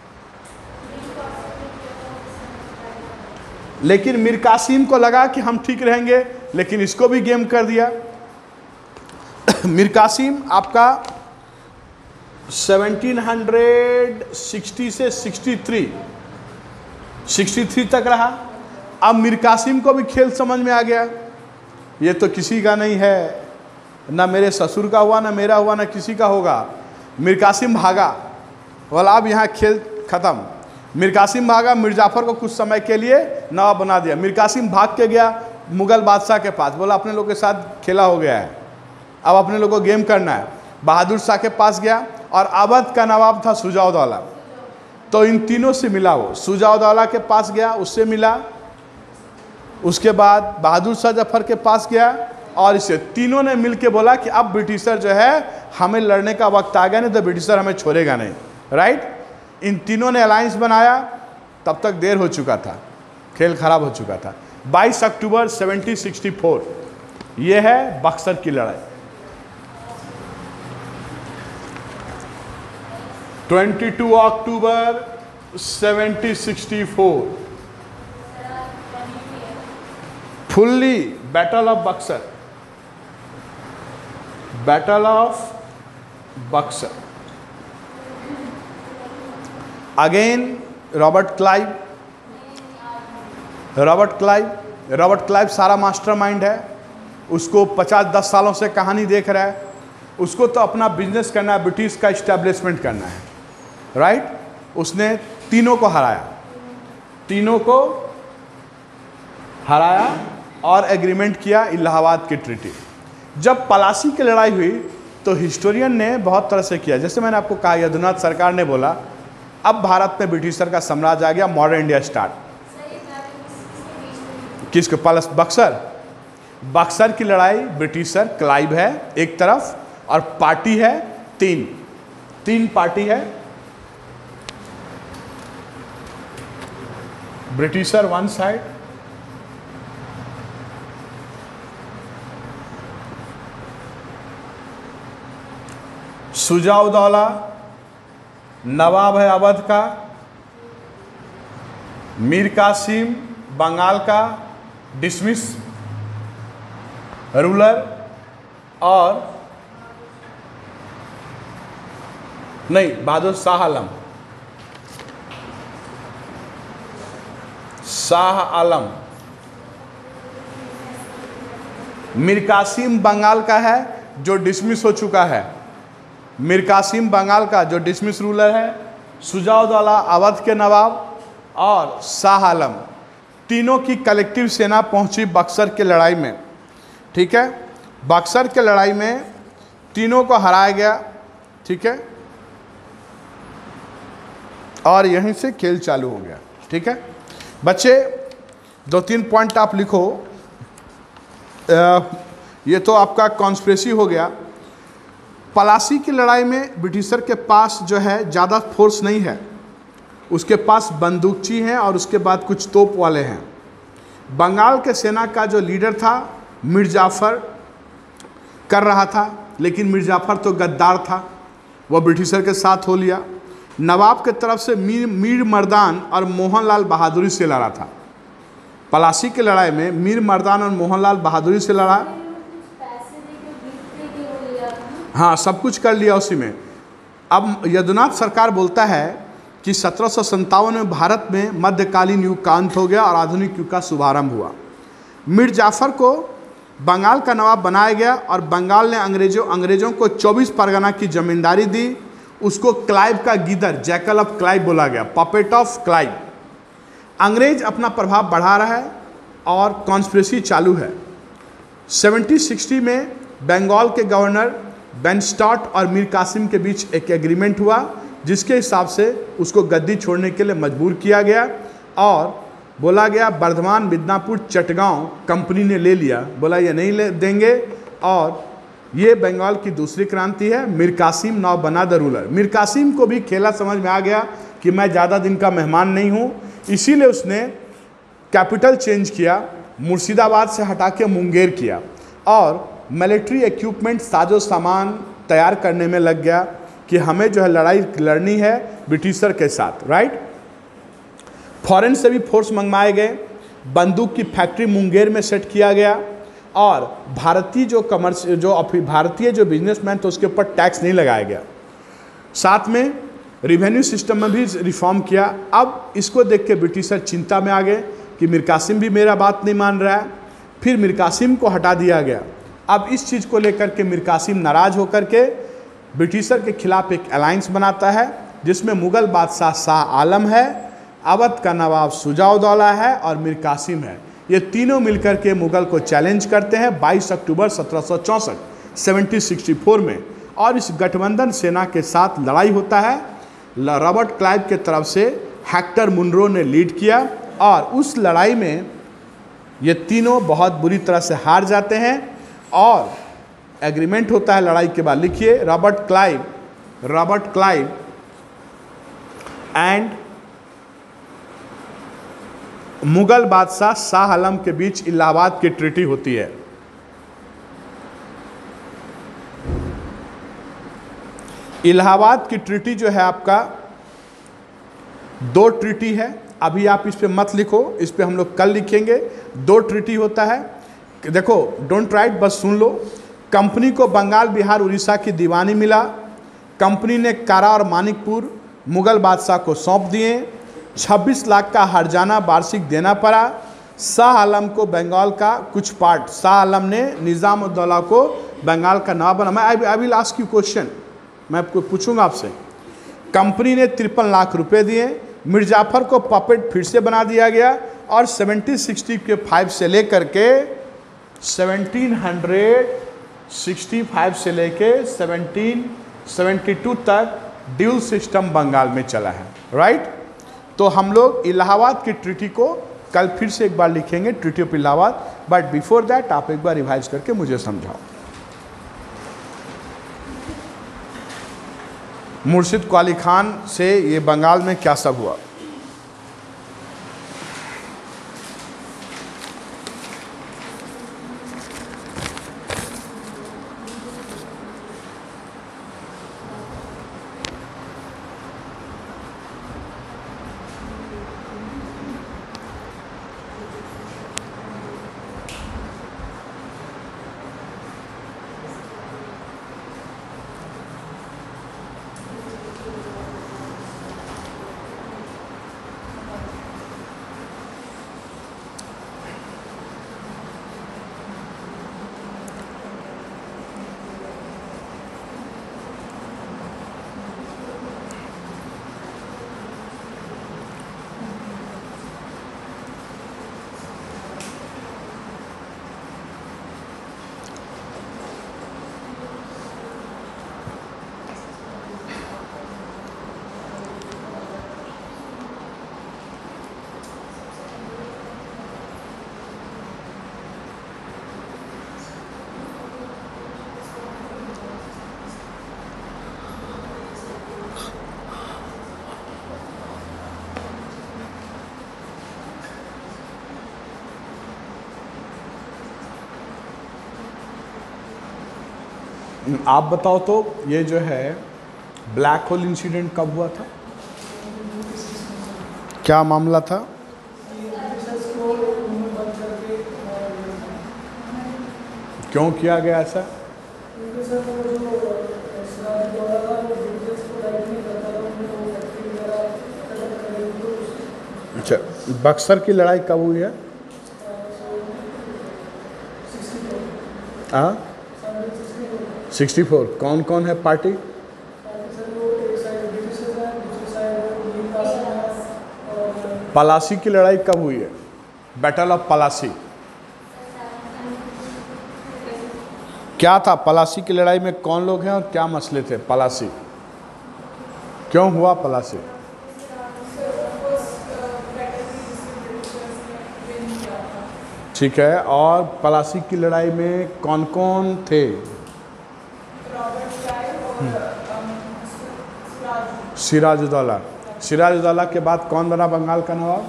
लेकिन मीर कासिम को लगा कि हम ठीक रहेंगे, लेकिन इसको भी गेम कर दिया। मीर कासिम आपका सत्रह सौ साठ से तिरसठ तिरसठ तक रहा। अब मीर कासिम को भी खेल समझ में आ गया, ये तो किसी का नहीं है, ना मेरे ससुर का हुआ, ना मेरा हुआ, ना किसी का होगा। मीर कासिम भागा, बोला अब यहाँ खेल खत्म। मीर कासिम भागा, मीर जाफर को कुछ समय के लिए नवाब बना दिया। मीर कासिम भाग के गया मुगल बादशाह के पास, बोला अपने लोग के साथ खेला हो गया है, अब अपने लोग को गेम करना है। बहादुर शाह के पास गया, और अवध का नवाब था शुजाउद्दौला, तो इन तीनों से मिला। वो शुजाउद्दौला के पास गया, उससे मिला। उसके बाद बहादुर शाह जफर के पास गया, और इसे तीनों ने मिलके बोला कि अब ब्रिटिशर जो है हमें लड़ने का वक्त आ गया, नहीं तो ब्रिटिशर हमें छोड़ेगा नहीं, राइट। इन तीनों ने अलायंस बनाया, तब तक देर हो चुका था, खेल खराब हो चुका था। बाईस अक्टूबर सत्रह सौ चौंसठ ये है बक्सर की लड़ाई। बाईस अक्टूबर सत्रह सौ चौंसठ fully battle of Buxar, battle of Buxar. Again Robert Clive, Robert Clive Robert Clive सारा मास्टरमाइंड है। उसको पचास दस सालों से कहानी देख रहा है, उसको तो अपना बिजनेस करना है, ब्रिटिश का इस्टेब्लिशमेंट करना है, राइट। उसने तीनों को हराया, तीनों को हराया और एग्रीमेंट किया इलाहाबाद की ट्रीटी। जब पलासी की लड़ाई हुई तो हिस्टोरियन ने बहुत तरह से किया, जैसे मैंने आपको कहा, यदुनाथ सरकार ने बोला अब भारत में ब्रिटिशर का साम्राज्य आ गया, मॉडर्न इंडिया स्टार्ट। किसके पास? बक्सर। बक्सर की लड़ाई ब्रिटिशर क्लाइव है एक तरफ, और पार्टी है तीन तीन पार्टी है। Britisher one side, Shujauddaula nawab है अवध का, मीर कासिम बंगाल का डिसमिस रूलर, और नहीं बहादुर शाह आलम, शाह आलम। मीर कासिम बंगाल का है जो डिसमिस हो चुका है, मीर कासिम बंगाल का जो डिसमिस रूलर है, शुजाउद्दौला अवध के नवाब, और शाह आलम। तीनों की कलेक्टिव सेना पहुंची बक्सर के लड़ाई में, ठीक है। बक्सर के लड़ाई में तीनों को हराया गया, ठीक है, और यहीं से खेल चालू हो गया, ठीक है। बच्चे दो तीन पॉइंट आप लिखो। आ, ये तो आपका कॉन्स्पिरेसी हो गया। पलासी की लड़ाई में ब्रिटिशर के पास जो है ज़्यादा फोर्स नहीं है, उसके पास बंदूकची हैं और उसके बाद कुछ तोप वाले हैं। बंगाल के सेना का जो लीडर था मीर जाफर कर रहा था, लेकिन मीर जाफर तो गद्दार था, वह ब्रिटिशर के साथ हो लिया। नवाब के तरफ से मीर मीर मर्दान और मोहनलाल बहादुरी से लड़ा था। पलासी की लड़ाई में मीर मर्दान और मोहनलाल बहादुरी से लड़ा, हाँ सब कुछ कर लिया उसी में। अब यदुनाथ सरकार बोलता है कि सत्रह सौ संतावन में भारत में मध्यकालीन युग का अंत हो गया और आधुनिक युग का शुभारंभ हुआ। मीर जाफर को बंगाल का नवाब बनाया गया और बंगाल ने अंग्रेजों अंग्रेजों को चौबीस परगना की जमींदारी दी। उसको क्लाइव का गिदर, जैकल ऑफ क्लाइव बोला गया, पपेट ऑफ क्लाइव। अंग्रेज अपना प्रभाव बढ़ा रहा है और कॉन्स्पिरेसी चालू है। सेवनटीन सिक्सटी में बंगाल के गवर्नर बेनस्टॉट और मीर कासिम के बीच एक एग्रीमेंट हुआ, जिसके हिसाब से उसको गद्दी छोड़ने के लिए मजबूर किया गया और बोला गया बर्धमान, मिदनापुर, चटगांव कंपनी ने ले लिया। बोला ये नहीं ले देंगे और ये बंगाल की दूसरी क्रांति है। मीर कासिम नाउ बना द रूलर। मीर कासिम को भी खेला समझ में आ गया कि मैं ज़्यादा दिन का मेहमान नहीं हूँ, इसीलिए उसने कैपिटल चेंज किया, मुर्शिदाबाद से हटा के मुंगेर किया और मिलिट्री इक्विपमेंट साजो सामान तैयार करने में लग गया कि हमें जो है लड़ाई लड़नी है ब्रिटिशर के साथ, राइट। फॉरेन से भी फोर्स मंगवाए गए, बंदूक की फैक्ट्री मुंगेर में सेट किया गया और भारतीय जो कमर्स जो भारतीय जो बिजनेसमैन थे उसके ऊपर टैक्स नहीं लगाया गया। साथ में रिवेन्यू सिस्टम में भी रिफॉर्म किया। अब इसको देख के ब्रिटिशर चिंता में आ गए कि मीर कासिम भी मेरा बात नहीं मान रहा है। फिर मीर कासिम को हटा दिया गया। अब इस चीज़ को लेकर के मीर कासिम नाराज़ होकर के ब्रिटिशर के खिलाफ एक अलायंस बनाता है, जिसमें मुग़ल बादशाह शाह आलम है, अवध का नवाब शुजा-उद-दौला है और मीर कासिम है। ये तीनों मिलकर के मुग़ल को चैलेंज करते हैं बाईस अक्टूबर सत्रह सौ चौंसठ सेवनटीन सिक्सटी फोर में, और इस गठबंधन सेना के साथ लड़ाई होता है। रॉबर्ट क्लाइव के तरफ से हेक्टर मुनरो ने लीड किया और उस लड़ाई में ये तीनों बहुत बुरी तरह से हार जाते हैं और एग्रीमेंट होता है लड़ाई के बाद। लिखिए, Robert Clive Robert Clive and Mughal बादशाह शाह आलम के बीच इलाहाबाद की ट्रीटी होती है। इलाहाबाद की ट्रीटी जो है आपका दो ट्रीटी है। अभी आप इस पे मत लिखो, इस पे हम लोग कल लिखेंगे। दो ट्रीटी होता है, देखो डोंट राइट, बस सुन लो। कंपनी को बंगाल, बिहार, उड़ीसा की दीवानी मिला। कंपनी ने कारा और मानिकपुर मुगल बादशाह को सौंप दिए। छब्बीस लाख का हर्जाना वार्षिक देना पड़ा। शाह आलम को बंगाल का कुछ पार्ट, शाह आलम ने निज़ाम-उद-दौला को बंगाल का नवाब बना। मैं I will ask you question, मैं आपको पूछूंगा आपसे। कंपनी ने तिरपन लाख रुपए दिए। मिर्जाफर को पपेट फिर से बना दिया गया और सेवनटीन सिक्सटी के फाइव से लेकर के सेवनटीन सिक्सटी फाइव से लेके सेवनटीन सेवेंटी टू तक ड्यूल सिस्टम बंगाल में चला है, राइट। तो हम लोग इलाहाबाद की ट्रीटी को कल फिर से एक बार लिखेंगे, treaty of Allahabad. But before that आप एक बार रिवाइज करके मुझे समझाओ। मुर्शिद कुली खान से ये बंगाल में क्या सब हुआ। आप बताओ तो ये जो है ब्लैक होल इंसिडेंट कब हुआ था, क्या मामला था? क्यों किया गया ऐसा? अच्छा, बक्सर की लड़ाई कब हुई है? हाँ, सिक्सटी फोर। कौन कौन है पार्टी? पलासी की लड़ाई कब हुई है? Battle of Plassey. क्या था पलासी की लड़ाई में? कौन लोग हैं और क्या मसले थे? पलासी क्यों हुआ? पलासी ठीक है। और पलासी की लड़ाई में कौन कौन थे? सिराजुद्दौला। सिराजुद्दौला के बाद कौन बना बंगाल का नवाब?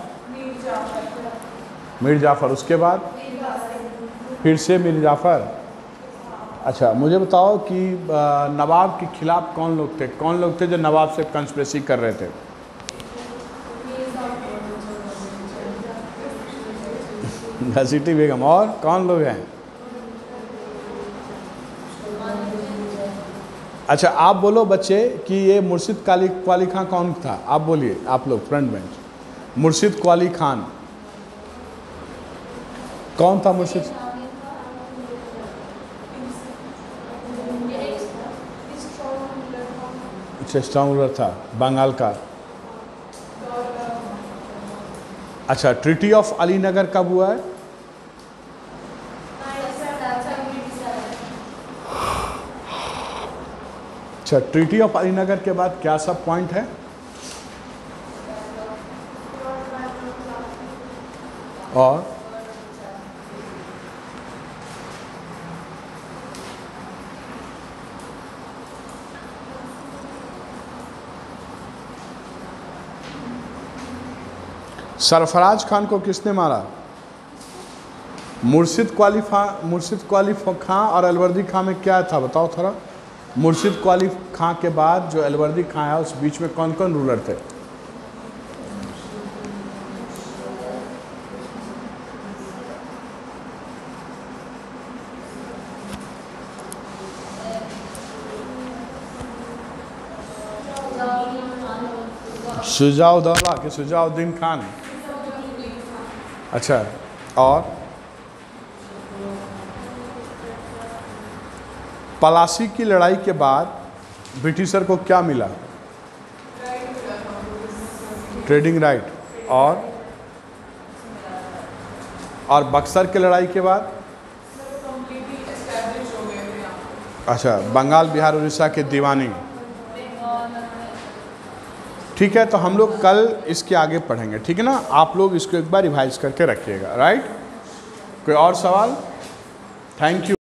मीर जाफ़र। उसके बाद फिर से मीर जाफ़र। अच्छा, मुझे बताओ कि नवाब के खिलाफ कौन लोग थे, कौन लोग थे जो नवाब से कंस्पिरेसी कर रहे थे? घसीटी बेगम। और कौन लोग हैं? अच्छा, आप बोलो बच्चे कि ये मुर्शिद काली क्वाली खान कौन था? आप बोलिए, आप लोग फ्रंट बेंच। मुर्शिद क्वाली खान कौन था? मुर्शिद अच्छा, स्ट्रॉन्ग रूलर था बंगाल का। अच्छा, ट्रीटी ऑफ अलीनगर कब हुआ है? अच्छा, ट्रीटी ऑफ अलीनगर के बाद क्या सब पॉइंट है? और सरफराज खान को किसने मारा? मुर्शिद क्वाली मुर्शिद क्वाली खां और अलवर्दी खां में क्या था बताओ थोड़ा। मुर्शिद क्वाली खां के बाद जो अलवर्दी खां है उस बीच में कौन कौन रूलर थे? शुजाउद्दौला के शुजाउद्दीन खान। अच्छा, और पलासी की लड़ाई के बाद ब्रिटिशर को क्या मिला? Trading right. और और बक्सर की लड़ाई के बाद? अच्छा, बंगाल बिहार उड़ीसा के दीवानी। ठीक है, तो हम लोग कल इसके आगे पढ़ेंगे, ठीक है ना? आप लोग इसको एक बार रिवाइज करके रखिएगा, राइट? कोई और सवाल? Thank you.